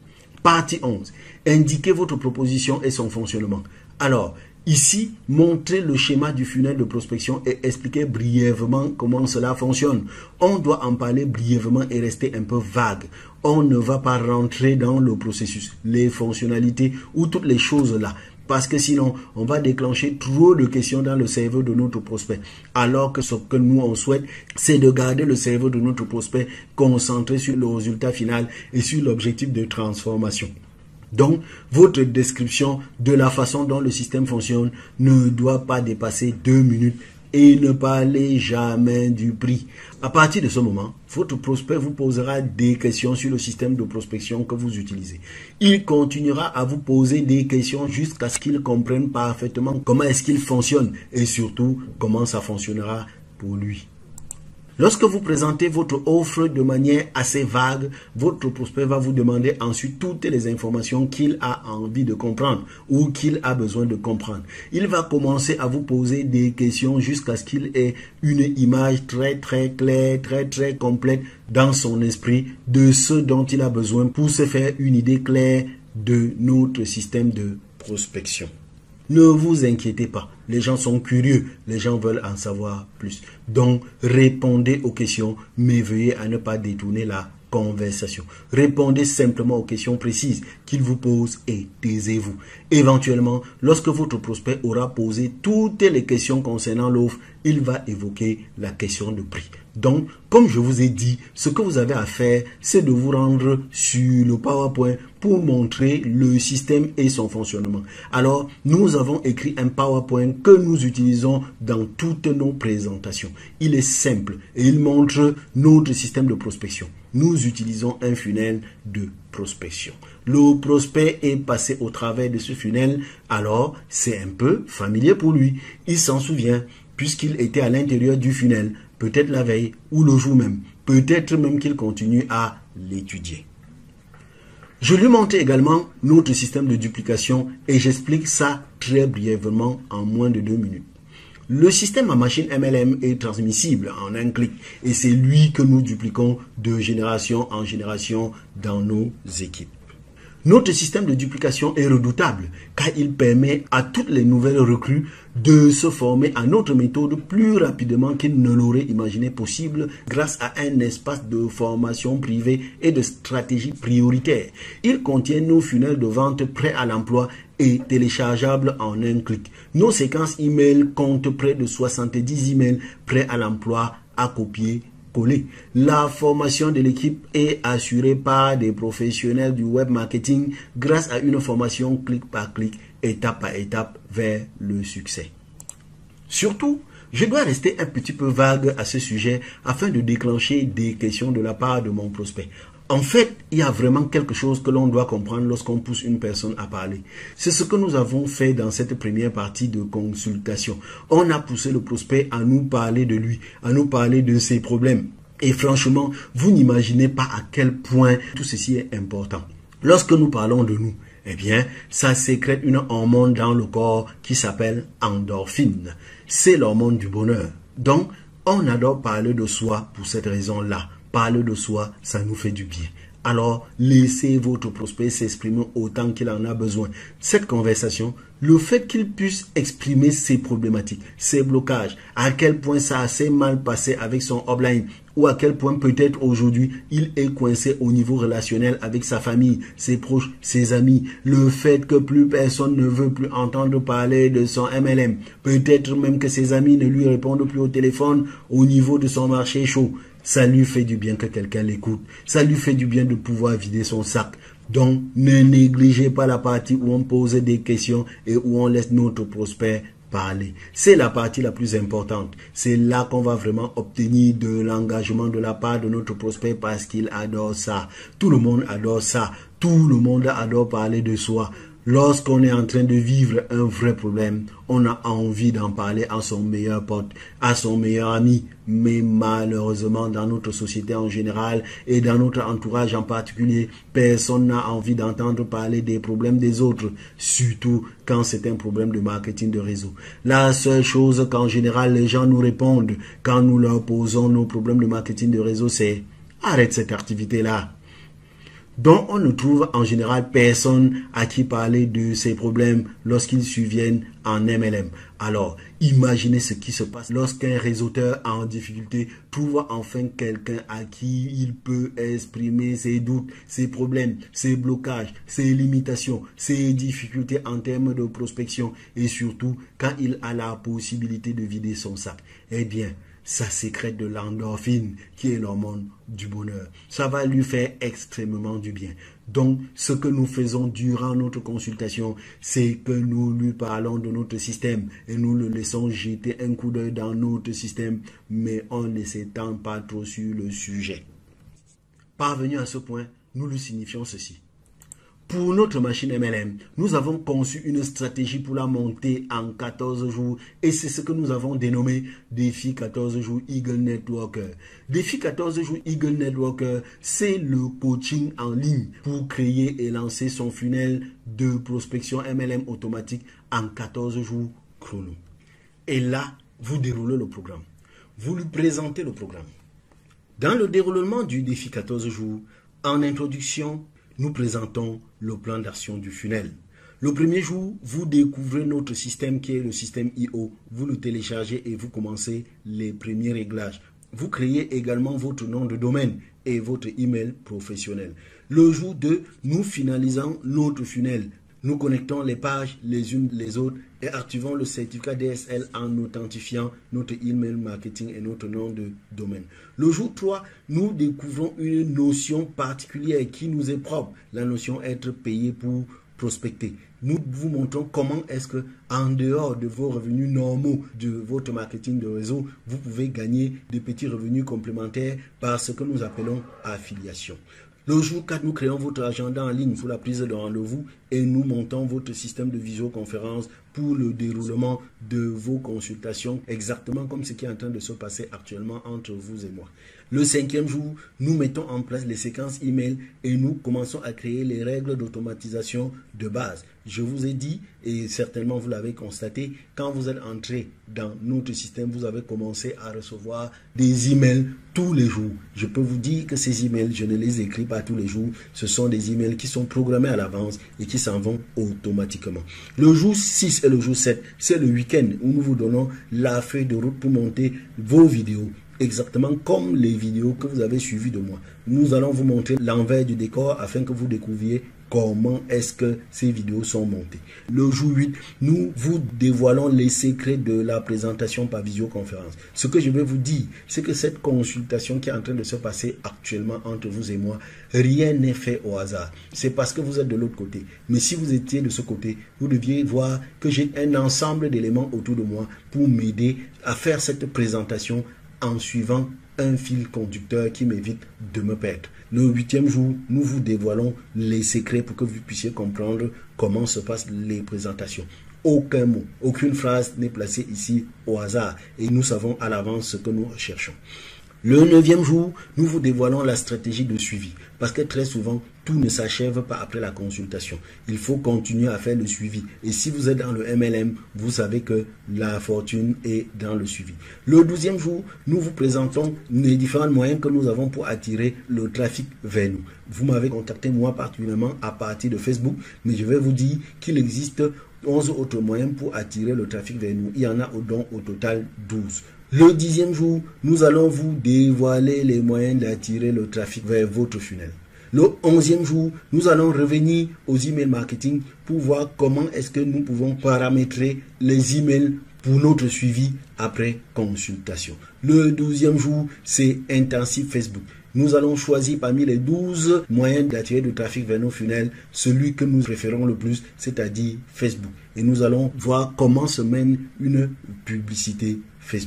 Partie 11. Indiquez votre proposition et son fonctionnement. Alors, ici, montrez le schéma du funnel de prospection et expliquez brièvement comment cela fonctionne. On doit en parler brièvement et rester un peu vague. On ne va pas rentrer dans le processus, les fonctionnalités ou toutes les choses là. Parce que sinon, on va déclencher trop de questions dans le cerveau de notre prospect. Alors que ce que nous, on souhaite, c'est de garder le cerveau de notre prospect concentré sur le résultat final et sur l'objectif de transformation. Donc, votre description de la façon dont le système fonctionne ne doit pas dépasser 2 minutes et ne parlez jamais du prix. À partir de ce moment, votre prospect vous posera des questions sur le système de prospection que vous utilisez. Il continuera à vous poser des questions jusqu'à ce qu'il comprenne parfaitement comment est-ce qu'il fonctionne et surtout comment ça fonctionnera pour lui. Lorsque vous présentez votre offre de manière assez vague, votre prospect va vous demander ensuite toutes les informations qu'il a envie de comprendre ou qu'il a besoin de comprendre. Il va commencer à vous poser des questions jusqu'à ce qu'il ait une image très claire, très complète dans son esprit de ce dont il a besoin pour se faire une idée claire de notre système de prospection. Ne vous inquiétez pas, les gens sont curieux, les gens veulent en savoir plus. Donc, répondez aux questions, mais veuillez à ne pas détourner la conversation. Répondez simplement aux questions précises qu'il vous pose et taisez-vous. Éventuellement, lorsque votre prospect aura posé toutes les questions concernant l'offre, il va évoquer la question de prix. Donc, comme je vous ai dit, ce que vous avez à faire, c'est de vous rendre sur le PowerPoint pour montrer le système et son fonctionnement. Alors, nous avons écrit un PowerPoint que nous utilisons dans toutes nos présentations. Il est simple et il montre notre système de prospection. Nous utilisons un funnel de prospection. Le prospect est passé au travers de ce funnel, alors c'est un peu familier pour lui. Il s'en souvient puisqu'il était à l'intérieur du funnel, peut-être la veille ou le jour même, peut-être même qu'il continue à l'étudier. Je lui montre également notre système de duplication et j'explique ça très brièvement en moins de 2 minutes. Le système à machine MLM est transmissible en un clic et c'est lui que nous dupliquons de génération en génération dans nos équipes. Notre système de duplication est redoutable car il permet à toutes les nouvelles recrues de se former à notre méthode plus rapidement qu'ils ne l'auraient imaginé possible grâce à un espace de formation privée et de stratégie prioritaire. Il contient nos funnels de vente prêts à l'emploi et téléchargeables en un clic. Nos séquences email comptent près de 70 emails prêts à l'emploi à copier. La formation de l'équipe est assurée par des professionnels du web marketing grâce à une formation clic par clic, étape par étape vers le succès. Surtout, je dois rester un petit peu vague à ce sujet afin de déclencher des questions de la part de mon prospect. En fait, il y a vraiment quelque chose que l'on doit comprendre lorsqu'on pousse une personne à parler. C'est ce que nous avons fait dans cette première partie de consultation. On a poussé le prospect à nous parler de lui, à nous parler de ses problèmes. Et franchement, vous n'imaginez pas à quel point tout ceci est important. Lorsque nous parlons de nous, eh bien, ça sécrète une hormone dans le corps qui s'appelle endorphine. C'est l'hormone du bonheur. Donc, on adore parler de soi pour cette raison-là. Parler de soi, ça nous fait du bien. Alors, laissez votre prospect s'exprimer autant qu'il en a besoin. Cette conversation, le fait qu'il puisse exprimer ses problématiques, ses blocages, à quel point ça a assez mal passé avec son upline, ou à quel point peut-être aujourd'hui il est coincé au niveau relationnel avec sa famille, ses proches, ses amis, le fait que plus personne ne veut plus entendre parler de son MLM, peut-être même que ses amis ne lui répondent plus au téléphone au niveau de son marché chaud. Ça lui fait du bien que quelqu'un l'écoute. Ça lui fait du bien de pouvoir vider son sac. Donc, ne négligez pas la partie où on pose des questions et où on laisse notre prospect parler. C'est la partie la plus importante. C'est là qu'on va vraiment obtenir de l'engagement de la part de notre prospect parce qu'il adore ça. Tout le monde adore ça. Tout le monde adore parler de soi. Lorsqu'on est en train de vivre un vrai problème, on a envie d'en parler à son meilleur pote, à son meilleur ami. Mais malheureusement, dans notre société en général et dans notre entourage en particulier, personne n'a envie d'entendre parler des problèmes des autres, surtout quand c'est un problème de marketing de réseau. La seule chose qu'en général les gens nous répondent quand nous leur posons nos problèmes de marketing de réseau, c'est « Arrête cette activité-là ». Donc, on ne trouve en général personne à qui parler de ces problèmes lorsqu'ils surviennent en MLM. Alors, imaginez ce qui se passe lorsqu'un réseauteur en difficulté trouve enfin quelqu'un à qui il peut exprimer ses doutes, ses problèmes, ses blocages, ses limitations, ses difficultés en termes de prospection et surtout quand il a la possibilité de vider son sac. Eh bien, ça sécrète de l'endorphine qui est l'hormone du bonheur. Ça va lui faire extrêmement du bien. Donc, ce que nous faisons durant notre consultation, c'est que nous lui parlons de notre système et nous le laissons jeter un coup d'œil dans notre système, mais on ne s'étend pas trop sur le sujet. Parvenu à ce point, nous lui signifions ceci. Pour notre machine MLM, nous avons conçu une stratégie pour la monter en 14 jours et c'est ce que nous avons dénommé Défi 14 jours Eagle Networker. Défi 14 jours Eagle Networker, c'est le coaching en ligne pour créer et lancer son funnel de prospection MLM automatique en 14 jours chrono. Et là, vous déroulez le programme. Vous lui présentez le programme. Dans le déroulement du défi 14 jours, en introduction, nous présentons le plan d'action du funnel. Le premier jour, vous découvrez notre système qui est le système IO. Vous le téléchargez et vous commencez les premiers réglages. Vous créez également votre nom de domaine et votre email professionnel. Le jour 2, nous finalisons notre funnel. Nous connectons les pages les unes les autres et activons le certificat DSL en authentifiant notre email marketing et notre nom de domaine. Le jour 3, nous découvrons une notion particulière qui nous est propre, la notion être payé pour prospecter. Nous vous montrons comment est-ce que, en dehors de vos revenus normaux de votre marketing de réseau, vous pouvez gagner des petits revenus complémentaires par ce que nous appelons affiliation. Le jour 4, nous créons votre agenda en ligne pour la prise de rendez-vous et nous montons votre système de visioconférence pour le déroulement de vos consultations, exactement comme ce qui est en train de se passer actuellement entre vous et moi. Le 5e jour, nous mettons en place les séquences email et nous commençons à créer les règles d'automatisation de base. Je vous ai dit, et certainement vous l'avez constaté, quand vous êtes entré dans notre système, vous avez commencé à recevoir des emails tous les jours. Je peux vous dire que ces emails, je ne les écris pas tous les jours. Ce sont des emails qui sont programmés à l'avance et qui s'en vont automatiquement. Le jour 6 et le jour 7, c'est le week-end où nous vous donnons la feuille de route pour monter vos vidéos. Exactement comme les vidéos que vous avez suivies de moi. Nous allons vous montrer l'envers du décor afin que vous découvriez comment est-ce que ces vidéos sont montées. Le jour 8, nous vous dévoilons les secrets de la présentation par visioconférence. Ce que je vais vous dire, c'est que cette consultation qui est en train de se passer actuellement entre vous et moi, rien n'est fait au hasard. C'est parce que vous êtes de l'autre côté. Mais si vous étiez de ce côté, vous deviez voir que j'ai un ensemble d'éléments autour de moi pour m'aider à faire cette présentation en suivant un fil conducteur qui m'évite de me perdre. Le 8e jour, nous vous dévoilons les secrets pour que vous puissiez comprendre comment se passent les présentations. Aucun mot, aucune phrase n'est placée ici au hasard et nous savons à l'avance ce que nous cherchons. Le 9e jour, nous vous dévoilons la stratégie de suivi parce que très souvent, tout ne s'achève pas après la consultation. Il faut continuer à faire le suivi. Et si vous êtes dans le MLM, vous savez que la fortune est dans le suivi. Le 12e jour, nous vous présentons les différents moyens que nous avons pour attirer le trafic vers nous. Vous m'avez contacté moi particulièrement à partir de Facebook, mais je vais vous dire qu'il existe 11 autres moyens pour attirer le trafic vers nous. Il y en a au total 12. Le 10e jour, nous allons vous dévoiler les moyens d'attirer le trafic vers votre funnel. Le 11e jour, nous allons revenir aux emails marketing pour voir comment est-ce que nous pouvons paramétrer les emails pour notre suivi après consultation. Le 12e jour, c'est intensif Facebook. Nous allons choisir parmi les 12 moyens d'attirer du trafic vers nos funnels, celui que nous préférons le plus, c'est-à-dire Facebook. Et nous allons voir comment se mène une publicité Facebook.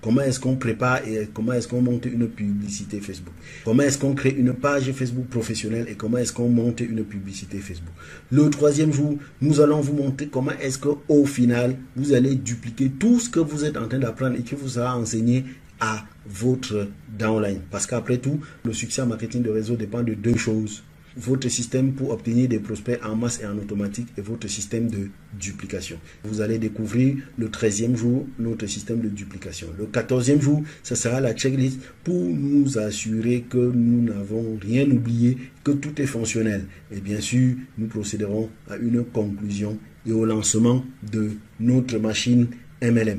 Comment est-ce qu'on prépare et comment est-ce qu'on monte une publicité Facebook? Comment est-ce qu'on crée une page Facebook professionnelle et comment est-ce qu'on monte une publicité Facebook? Le troisième jour, nous allons vous montrer comment est-ce qu'au final, vous allez dupliquer tout ce que vous êtes en train d'apprendre et que vous sera enseigné à votre downline. Parce qu'après tout, le succès en marketing de réseau dépend de deux choses. Votre système pour obtenir des prospects en masse et en automatique et votre système de duplication. Vous allez découvrir le 13e jour notre système de duplication. Le 14e jour, ce sera la checklist pour nous assurer que nous n'avons rien oublié, que tout est fonctionnel. Et bien sûr, nous procéderons à une conclusion et au lancement de notre machine MLM.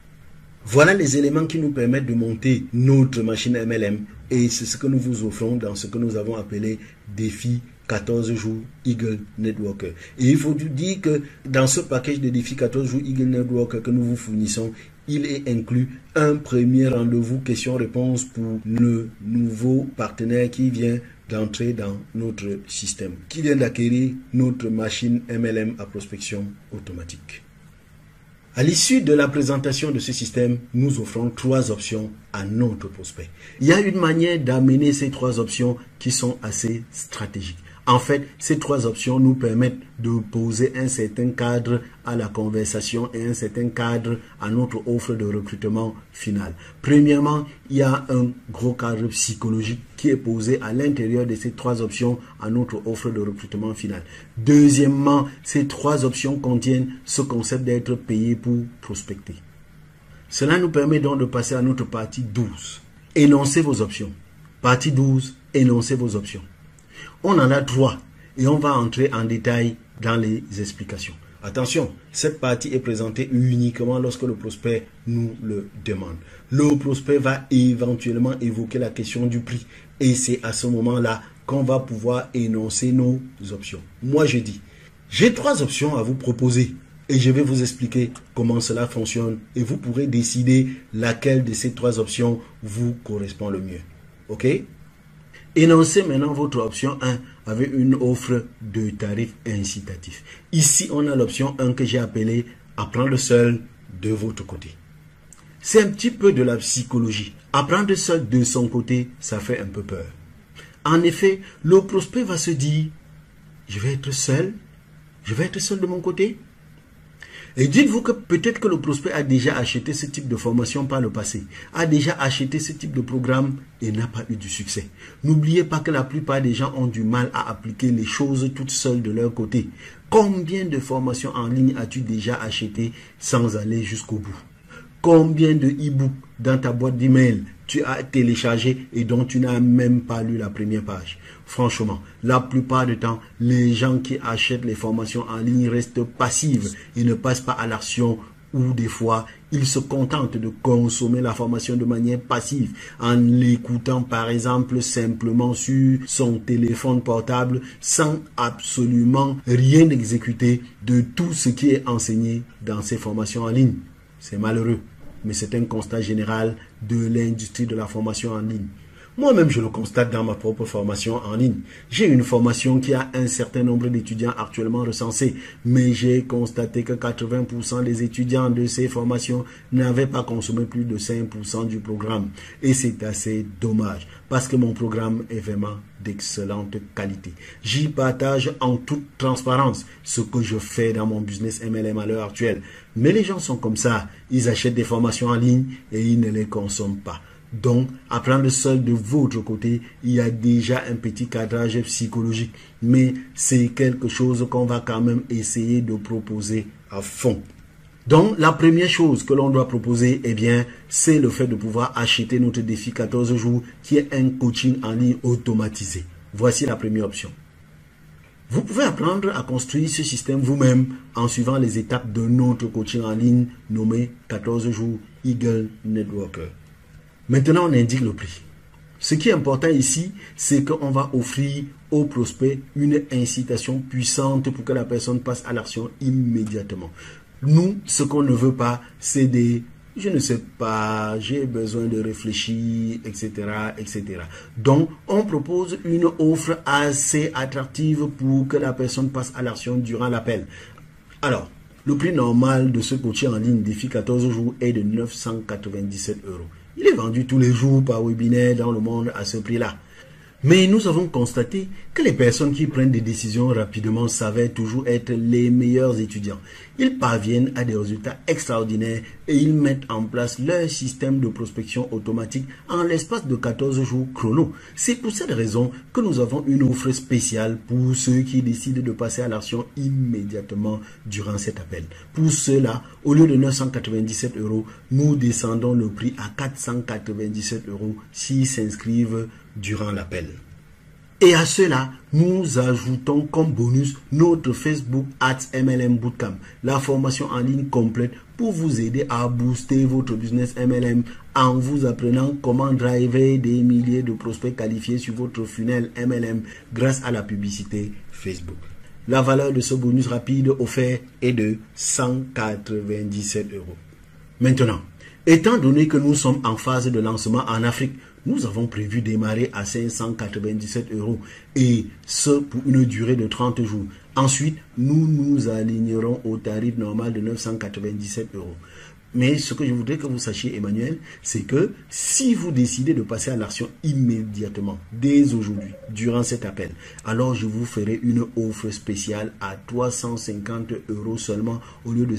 Voilà les éléments qui nous permettent de monter notre machine MLM et c'est ce que nous vous offrons dans ce que nous avons appelé défi 14 jours Eagle Networker. Et il faut dire que dans ce package de défi 14 jours Eagle Networker que nous vous fournissons, il est inclus un premier rendez-vous question-réponse pour le nouveau partenaire qui vient d'entrer dans notre système, qui vient d'acquérir notre machine MLM à prospection automatique. À l'issue de la présentation de ce système, nous offrons 3 options à notre prospect. Il y a une manière d'amener ces 3 options qui sont assez stratégiques. En fait, ces 3 options nous permettent de poser un certain cadre à la conversation et un certain cadre à notre offre de recrutement final. Premièrement, il y a un gros cadre psychologique qui est posé à l'intérieur de ces 3 options à notre offre de recrutement final. Deuxièmement, ces 3 options contiennent ce concept d'être payé pour prospecter. Cela nous permet donc de passer à notre partie 12. Énoncez vos options. Partie 12, énoncez vos options. On en a 3 et on va entrer en détail dans les explications. Attention, cette partie est présentée uniquement lorsque le prospect nous le demande. Le prospect va éventuellement évoquer la question du prix et c'est à ce moment-là qu'on va pouvoir énoncer nos options. Moi, je dis, j'ai 3 options à vous proposer et je vais vous expliquer comment cela fonctionne et vous pourrez décider laquelle de ces 3 options vous correspond le mieux. OK? Énoncez maintenant votre option 1 avec une offre de tarif incitatif. Ici, on a l'option 1 que j'ai appelée « Apprendre seul de votre côté ». C'est un petit peu de la psychologie. Apprendre seul de son côté, ça fait un peu peur. En effet, le prospect va se dire « Je vais être seul de mon côté ». Et dites-vous que peut-être que le prospect a déjà acheté ce type de formation par le passé, a déjà acheté ce type de programme et n'a pas eu du succès. N'oubliez pas que la plupart des gens ont du mal à appliquer les choses toutes seules de leur côté. Combien de formations en ligne as-tu déjà acheté sans aller jusqu'au bout? Combien de e-books dans ta boîte d'email tu as téléchargé et dont tu n'as même pas lu la première page? Franchement, la plupart du temps, les gens qui achètent les formations en ligne restent passifs et ne passent pas à l'action ou des fois, ils se contentent de consommer la formation de manière passive en l'écoutant par exemple simplement sur son téléphone portable sans absolument rien exécuter de tout ce qui est enseigné dans ces formations en ligne. C'est malheureux, mais c'est un constat général de l'industrie de la formation en ligne. Moi-même, je le constate dans ma propre formation en ligne. J'ai une formation qui a un certain nombre d'étudiants actuellement recensés, mais j'ai constaté que 80% des étudiants de ces formations n'avaient pas consommé plus de 5% du programme. Et c'est assez dommage, parce que mon programme est vraiment d'excellente qualité. J'y partage en toute transparence ce que je fais dans mon business MLM à l'heure actuelle. Mais les gens sont comme ça, ils achètent des formations en ligne et ils ne les consomment pas. Donc, apprendre seul de votre côté, il y a déjà un petit cadrage psychologique, mais c'est quelque chose qu'on va quand même essayer de proposer à fond. Donc, la première chose que l'on doit proposer, eh bien, c'est le fait de pouvoir acheter notre défi 14 jours, qui est un coaching en ligne automatisé. Voici la première option. Vous pouvez apprendre à construire ce système vous-même en suivant les étapes de notre coaching en ligne nommé 14 jours Eagle Networker. Maintenant, on indique le prix. Ce qui est important ici, c'est qu'on va offrir au prospect une incitation puissante pour que la personne passe à l'action immédiatement. Nous, ce qu'on ne veut pas, c'est des « je ne sais pas, j'ai besoin de réfléchir, etc. etc. » Donc, on propose une offre assez attractive pour que la personne passe à l'action durant l'appel. Alors, Le prix normal de ce coaching en ligne défi 14 jours est de 997 €. Il est vendu tous les jours par webinaire dans le monde à ce prix-là. Mais nous avons constaté que les personnes qui prennent des décisions rapidement s'avèrent toujours être les meilleurs étudiants. Ils parviennent à des résultats extraordinaires et ils mettent en place leur système de prospection automatique en l'espace de 14 jours chrono. C'est pour cette raison que nous avons une offre spéciale pour ceux qui décident de passer à l'action immédiatement durant cet appel. Pour cela, au lieu de 997 €, nous descendons le prix à 497 € s'ils s'inscrivent durant l'appel. Et à cela, nous ajoutons comme bonus notre Facebook Ads MLM Bootcamp, la formation en ligne complète pour vous aider à booster votre business MLM en vous apprenant comment driver des milliers de prospects qualifiés sur votre funnel MLM grâce à la publicité Facebook. La valeur de ce bonus rapide offert est de 197 €. Maintenant, étant donné que nous sommes en phase de lancement en Afrique, nous avons prévu démarrer à 597 € et ce pour une durée de 30 jours. Ensuite, nous nous alignerons au tarif normal de 997 €. Mais ce que je voudrais que vous sachiez, Emmanuel, c'est que si vous décidez de passer à l'action immédiatement, dès aujourd'hui, durant cet appel, alors je vous ferai une offre spéciale à 350 € seulement au lieu de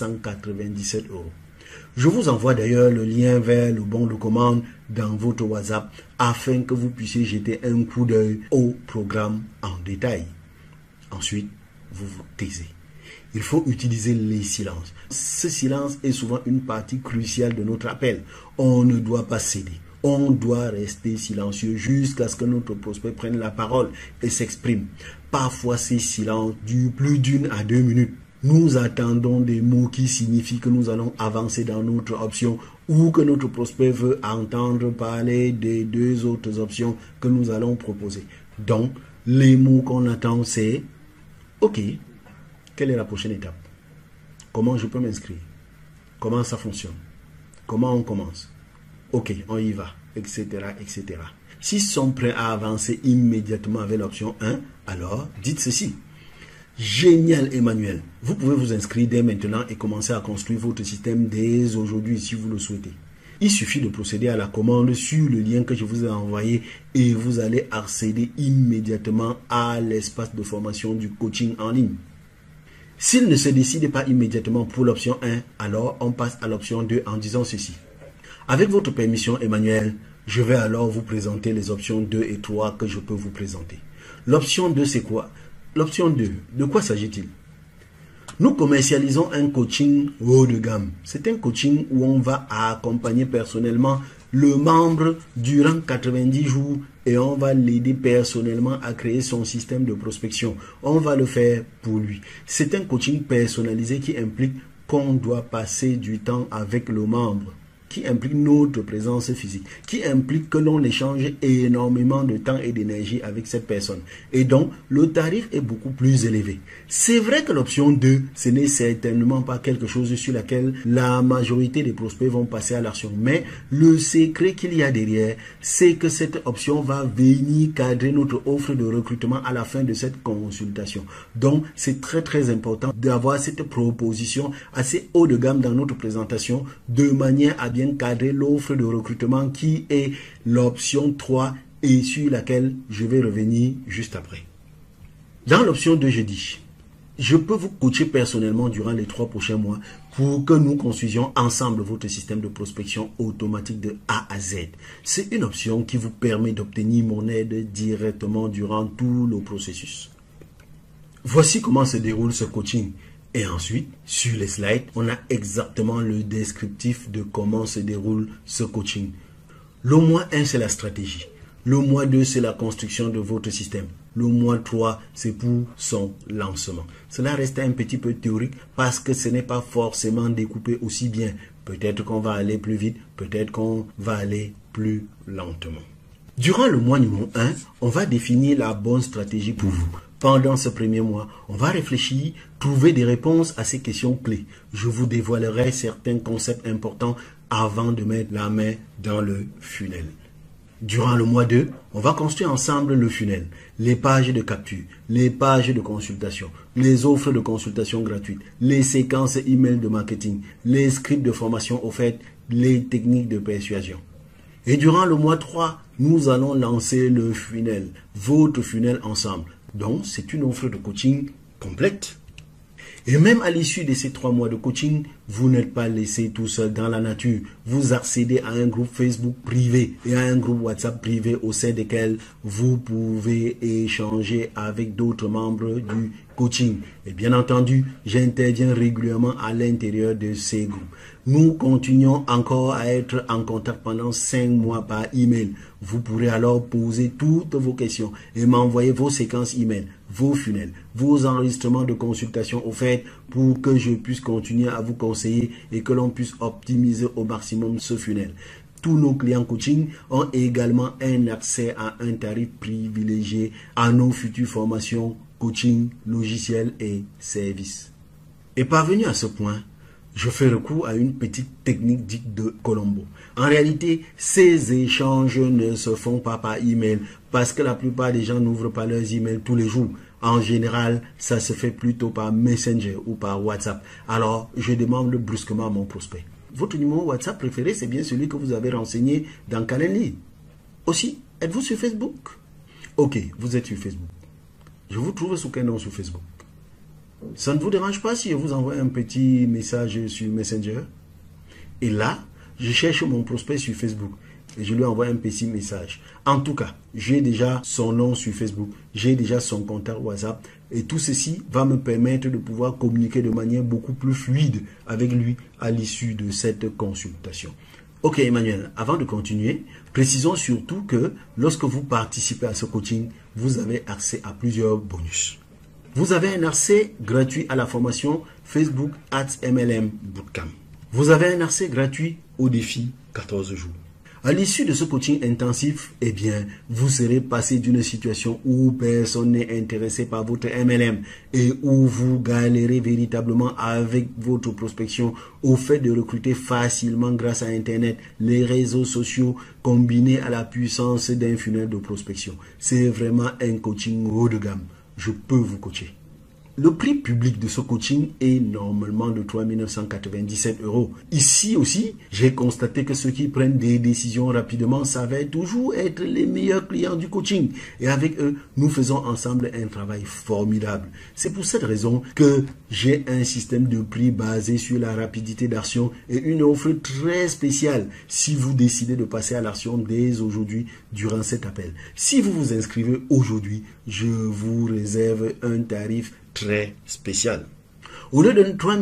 597 €. Je vous envoie d'ailleurs le lien vers le bon de commande dans votre WhatsApp afin que vous puissiez jeter un coup d'œil au programme en détail. Ensuite, vous vous taisez. Il faut utiliser les silences. Ce silence est souvent une partie cruciale de notre appel. On ne doit pas céder. On doit rester silencieux jusqu'à ce que notre prospect prenne la parole et s'exprime. Parfois, ces silences durent plus d'1 à 2 minutes. Nous attendons des mots qui signifient que nous allons avancer dans notre option ou que notre prospect veut entendre parler des 2 autres options que nous allons proposer. Donc, les mots qu'on attend, c'est « Ok, quelle est la prochaine étape? Comment je peux m'inscrire? Comment ça fonctionne? Comment on commence? Ok, on y va, etc., etc. » S'ils sont prêts à avancer immédiatement avec l'option 1, alors dites ceci. Génial Emmanuel, vous pouvez vous inscrire dès maintenant et commencer à construire votre système dès aujourd'hui si vous le souhaitez. Il suffit de procéder à la commande sur le lien que je vous ai envoyé et vous allez accéder immédiatement à l'espace de formation du coaching en ligne. S'il ne se décide pas immédiatement pour l'option 1, alors on passe à l'option 2 en disant ceci. Avec votre permission Emmanuel, je vais alors vous présenter les options 2 et 3 que je peux vous présenter. L'option 2 c'est quoi? L'option 2, de quoi s'agit-il? Nous commercialisons un coaching haut de gamme. C'est un coaching où on va accompagner personnellement le membre durant 90 jours et on va l'aider personnellement à créer son système de prospection. On va le faire pour lui. C'est un coaching personnalisé qui implique qu'on doit passer du temps avec le membre, qui implique notre présence physique, qui implique que l'on échange énormément de temps et d'énergie avec cette personne. Et donc, le tarif est beaucoup plus élevé. C'est vrai que l'option 2, ce n'est certainement pas quelque chose sur laquelle la majorité des prospects vont passer à l'action. Mais le secret qu'il y a derrière, c'est que cette option va venir cadrer notre offre de recrutement à la fin de cette consultation. Donc, c'est très important d'avoir cette proposition assez haut de gamme dans notre présentation de manière à bien cadrer l'offre de recrutement qui est l'option 3 et sur laquelle je vais revenir juste après. Dans l'option 2, je dis, je peux vous coacher personnellement durant les 3 prochains mois pour que nous construisions ensemble votre système de prospection automatique de A à Z. C'est une option qui vous permet d'obtenir mon aide directement durant tout le processus. Voici comment se déroule ce coaching. Et ensuite, sur les slides, on a exactement le descriptif de comment se déroule ce coaching. Le mois 1, c'est la stratégie. Le mois 2, c'est la construction de votre système. Le mois 3, c'est pour son lancement. Cela reste un petit peu théorique parce que ce n'est pas forcément découpé aussi bien. Peut-être qu'on va aller plus vite, peut-être qu'on va aller plus lentement. Durant le mois numéro 1, on va définir la bonne stratégie pour vous. Pendant ce premier mois, on va réfléchir, trouver des réponses à ces questions clés. Je vous dévoilerai certains concepts importants avant de mettre la main dans le funnel. Durant le mois 2, on va construire ensemble le funnel, les pages de capture, les pages de consultation, les offres de consultation gratuites, les séquences email de marketing, les scripts de formation offertes, les techniques de persuasion. Et durant le mois 3, nous allons lancer le funnel, votre funnel ensemble. Donc, c'est une offre de coaching complète. Et même à l'issue de ces 3 mois de coaching, vous n'êtes pas laissé tout seul dans la nature. Vous accédez à un groupe Facebook privé et à un groupe WhatsApp privé au sein desquels vous pouvez échanger avec d'autres membres du coaching. Et bien entendu, j'interviens régulièrement à l'intérieur de ces groupes. Nous continuons encore à être en contact pendant 5 mois par email. Vous pourrez alors poser toutes vos questions et m'envoyer vos séquences email, vos funnels, vos enregistrements de consultation offerts pour que je puisse continuer à vous conseiller et que l'on puisse optimiser au maximum ce funnel. Tous nos clients coaching ont également un accès à un tarif privilégié à nos futures formations coaching, logiciels et services. Et parvenu à ce point, je fais recours à une petite technique dite de Colombo. En réalité, ces échanges ne se font pas par email parce que la plupart des gens n'ouvrent pas leurs emails tous les jours. En général, ça se fait plutôt par Messenger ou par WhatsApp. Alors, je demande brusquement à mon prospect. Votre numéro WhatsApp préféré, c'est bien celui que vous avez renseigné dans Calendly. Aussi, êtes-vous sur Facebook? Ok, vous êtes sur Facebook. Je vous trouve sous quel nom sur Facebook? Ça ne vous dérange pas si je vous envoie un petit message sur Messenger? Et là, je cherche mon prospect sur Facebook et je lui envoie un petit message. En tout cas, j'ai déjà son nom sur Facebook, j'ai déjà son contact WhatsApp et tout ceci va me permettre de pouvoir communiquer de manière beaucoup plus fluide avec lui à l'issue de cette consultation. Ok Emmanuel, avant de continuer, précisons surtout que lorsque vous participez à ce coaching, vous avez accès à plusieurs bonus. Vous avez un accès gratuit à la formation Facebook Ads MLM Bootcamp. Vous avez un accès gratuit au défi 14 jours. À l'issue de ce coaching intensif, eh bien, vous serez passé d'une situation où personne n'est intéressé par votre MLM et où vous galérez véritablement avec votre prospection au fait de recruter facilement grâce à Internet, les réseaux sociaux combinés à la puissance d'un funnel de prospection. C'est vraiment un coaching haut de gamme. Je peux vous coacher. Le prix public de ce coaching est normalement de 3 997 €. Ici aussi, j'ai constaté que ceux qui prennent des décisions rapidement s'avèrent toujours être les meilleurs clients du coaching. Et avec eux, nous faisons ensemble un travail formidable. C'est pour cette raison que j'ai un système de prix basé sur la rapidité d'action et une offre très spéciale si vous décidez de passer à l'action dès aujourd'hui durant cet appel. Si vous vous inscrivez aujourd'hui, je vous réserve un tarif très spécial. Au lieu de 3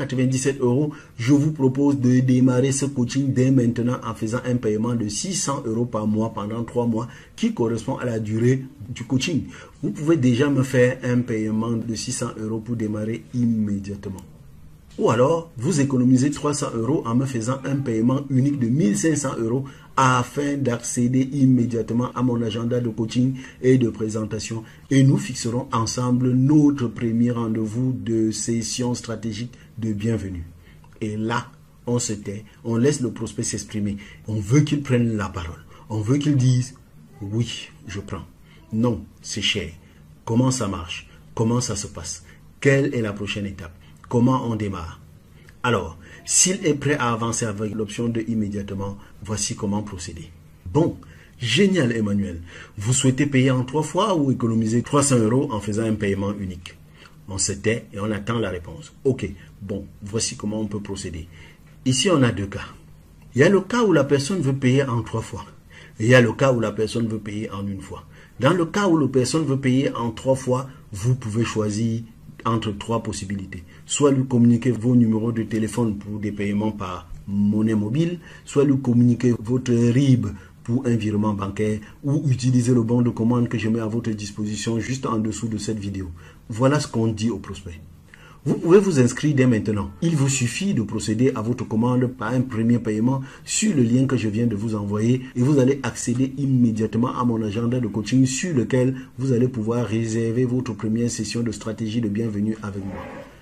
997 €, je vous propose de démarrer ce coaching dès maintenant en faisant un paiement de 600 € par mois pendant 3 mois qui correspond à la durée du coaching. Vous pouvez déjà me faire un paiement de 600 € pour démarrer immédiatement. Ou alors, vous économisez 300 € en me faisant un paiement unique de 1500 € afin d'accéder immédiatement à mon agenda de coaching et de présentation. Et nous fixerons ensemble notre premier rendez-vous de session stratégique de bienvenue. Et là, on se tait, on laisse le prospect s'exprimer. On veut qu'il prenne la parole. On veut qu'il dise « Oui, je prends ». « Non, c'est cher ». Comment ça marche? Comment ça se passe? Quelle est la prochaine étape? Comment on démarre? Alors, s'il est prêt à avancer avec l'option de immédiatement, voici comment procéder. Bon, génial Emmanuel. Vous souhaitez payer en 3 fois ou économiser 300 € en faisant un paiement unique? On se tait et on attend la réponse. Ok, bon, voici comment on peut procéder. Ici, on a 2 cas. Il y a le cas où la personne veut payer en 3 fois. Et il y a le cas où la personne veut payer en 1 fois. Dans le cas où la personne veut payer en 3 fois, vous pouvez choisir entre 3 possibilités. Soit lui communiquer vos numéros de téléphone pour des paiements par monnaie mobile, soit lui communiquer votre RIB pour un virement bancaire ou utiliser le bon de commande que je mets à votre disposition juste en dessous de cette vidéo. Voilà ce qu'on dit au prospect. Vous pouvez vous inscrire dès maintenant. Il vous suffit de procéder à votre commande par un premier paiement sur le lien que je viens de vous envoyer et vous allez accéder immédiatement à mon agenda de coaching sur lequel vous allez pouvoir réserver votre première session de stratégie de bienvenue avec moi.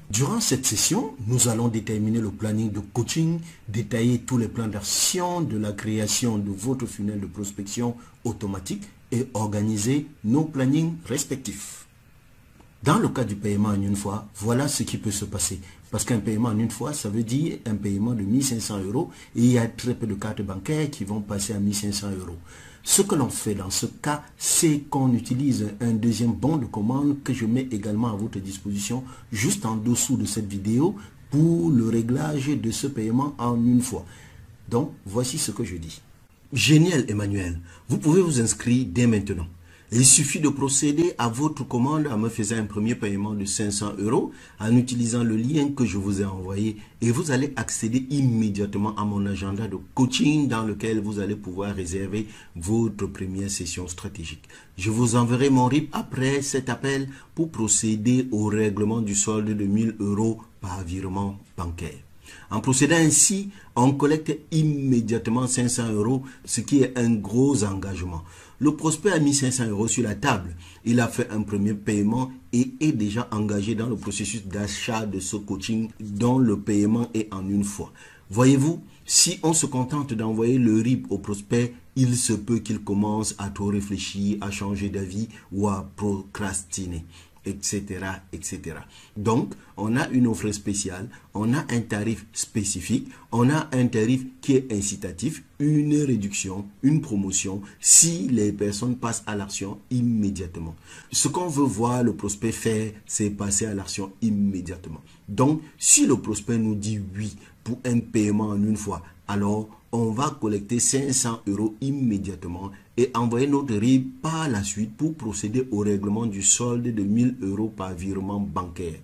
Durant cette session, nous allons déterminer le planning de coaching, détailler tous les plans d'action de la création de votre funnel de prospection automatique et organiser nos plannings respectifs. Dans le cas du paiement en une fois, voilà ce qui peut se passer. Parce qu'un paiement en une fois, ça veut dire un paiement de 1500 € et il y a très peu de cartes bancaires qui vont passer à 1500 €. Ce que l'on fait dans ce cas, c'est qu'on utilise un deuxième bon de commande que je mets également à votre disposition juste en dessous de cette vidéo pour le réglage de ce paiement en une fois. Donc, voici ce que je dis. Génial, Emmanuel. Vous pouvez vous inscrire dès maintenant. Il suffit de procéder à votre commande en me faisant un premier paiement de 500 € en utilisant le lien que je vous ai envoyé et vous allez accéder immédiatement à mon agenda de coaching dans lequel vous allez pouvoir réserver votre première session stratégique. Je vous enverrai mon RIB après cet appel pour procéder au règlement du solde de 1000 € par virement bancaire. En procédant ainsi, on collecte immédiatement 500 €, ce qui est un gros engagement. Le prospect a mis 500 € sur la table. Il a fait un premier paiement et est déjà engagé dans le processus d'achat de ce coaching dont le paiement est en une fois. Voyez-vous, si on se contente d'envoyer le RIB au prospect, il se peut qu'il commence à trop réfléchir, à changer d'avis ou à procrastiner, etc., etc. Donc, on a une offre spéciale, on a un tarif spécifique, on a un tarif qui est incitatif, une réduction, une promotion, si les personnes passent à l'action immédiatement. Ce qu'on veut voir le prospect faire, c'est passer à l'action immédiatement. Donc, si le prospect nous dit oui pour un paiement en une fois, alors on va collecter 500 € immédiatement et envoyer notre RIB par la suite pour procéder au règlement du solde de 1000 € par virement bancaire.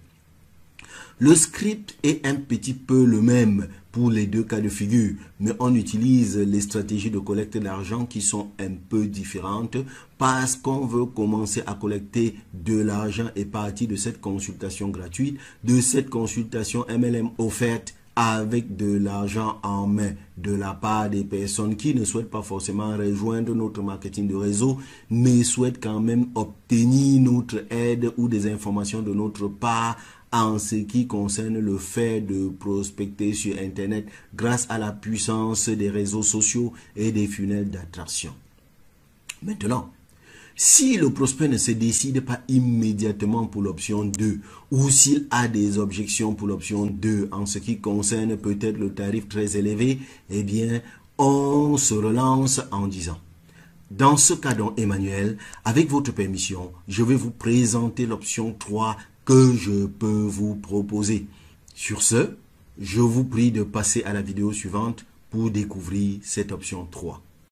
Le script est un petit peu le même pour les deux cas de figure, mais on utilise les stratégies de collecte d'argent qui sont un peu différentes parce qu'on veut commencer à collecter de l'argent et partir de cette consultation gratuite, de cette consultation MLM offerte avec de l'argent en main de la part des personnes qui ne souhaitent pas forcément rejoindre notre marketing de réseau, mais souhaitent quand même obtenir notre aide ou des informations de notre part en ce qui concerne le fait de prospecter sur Internet grâce à la puissance des réseaux sociaux et des funnels d'attraction. Maintenant, si le prospect ne se décide pas immédiatement pour l'option 2 ou s'il a des objections pour l'option 2 en ce qui concerne peut-être le tarif très élevé, eh bien, on se relance en disant: dans ce cas donc, Emmanuel, avec votre permission, je vais vous présenter l'option 3 que je peux vous proposer. Sur ce, je vous prie de passer à la vidéo suivante pour découvrir cette option 3.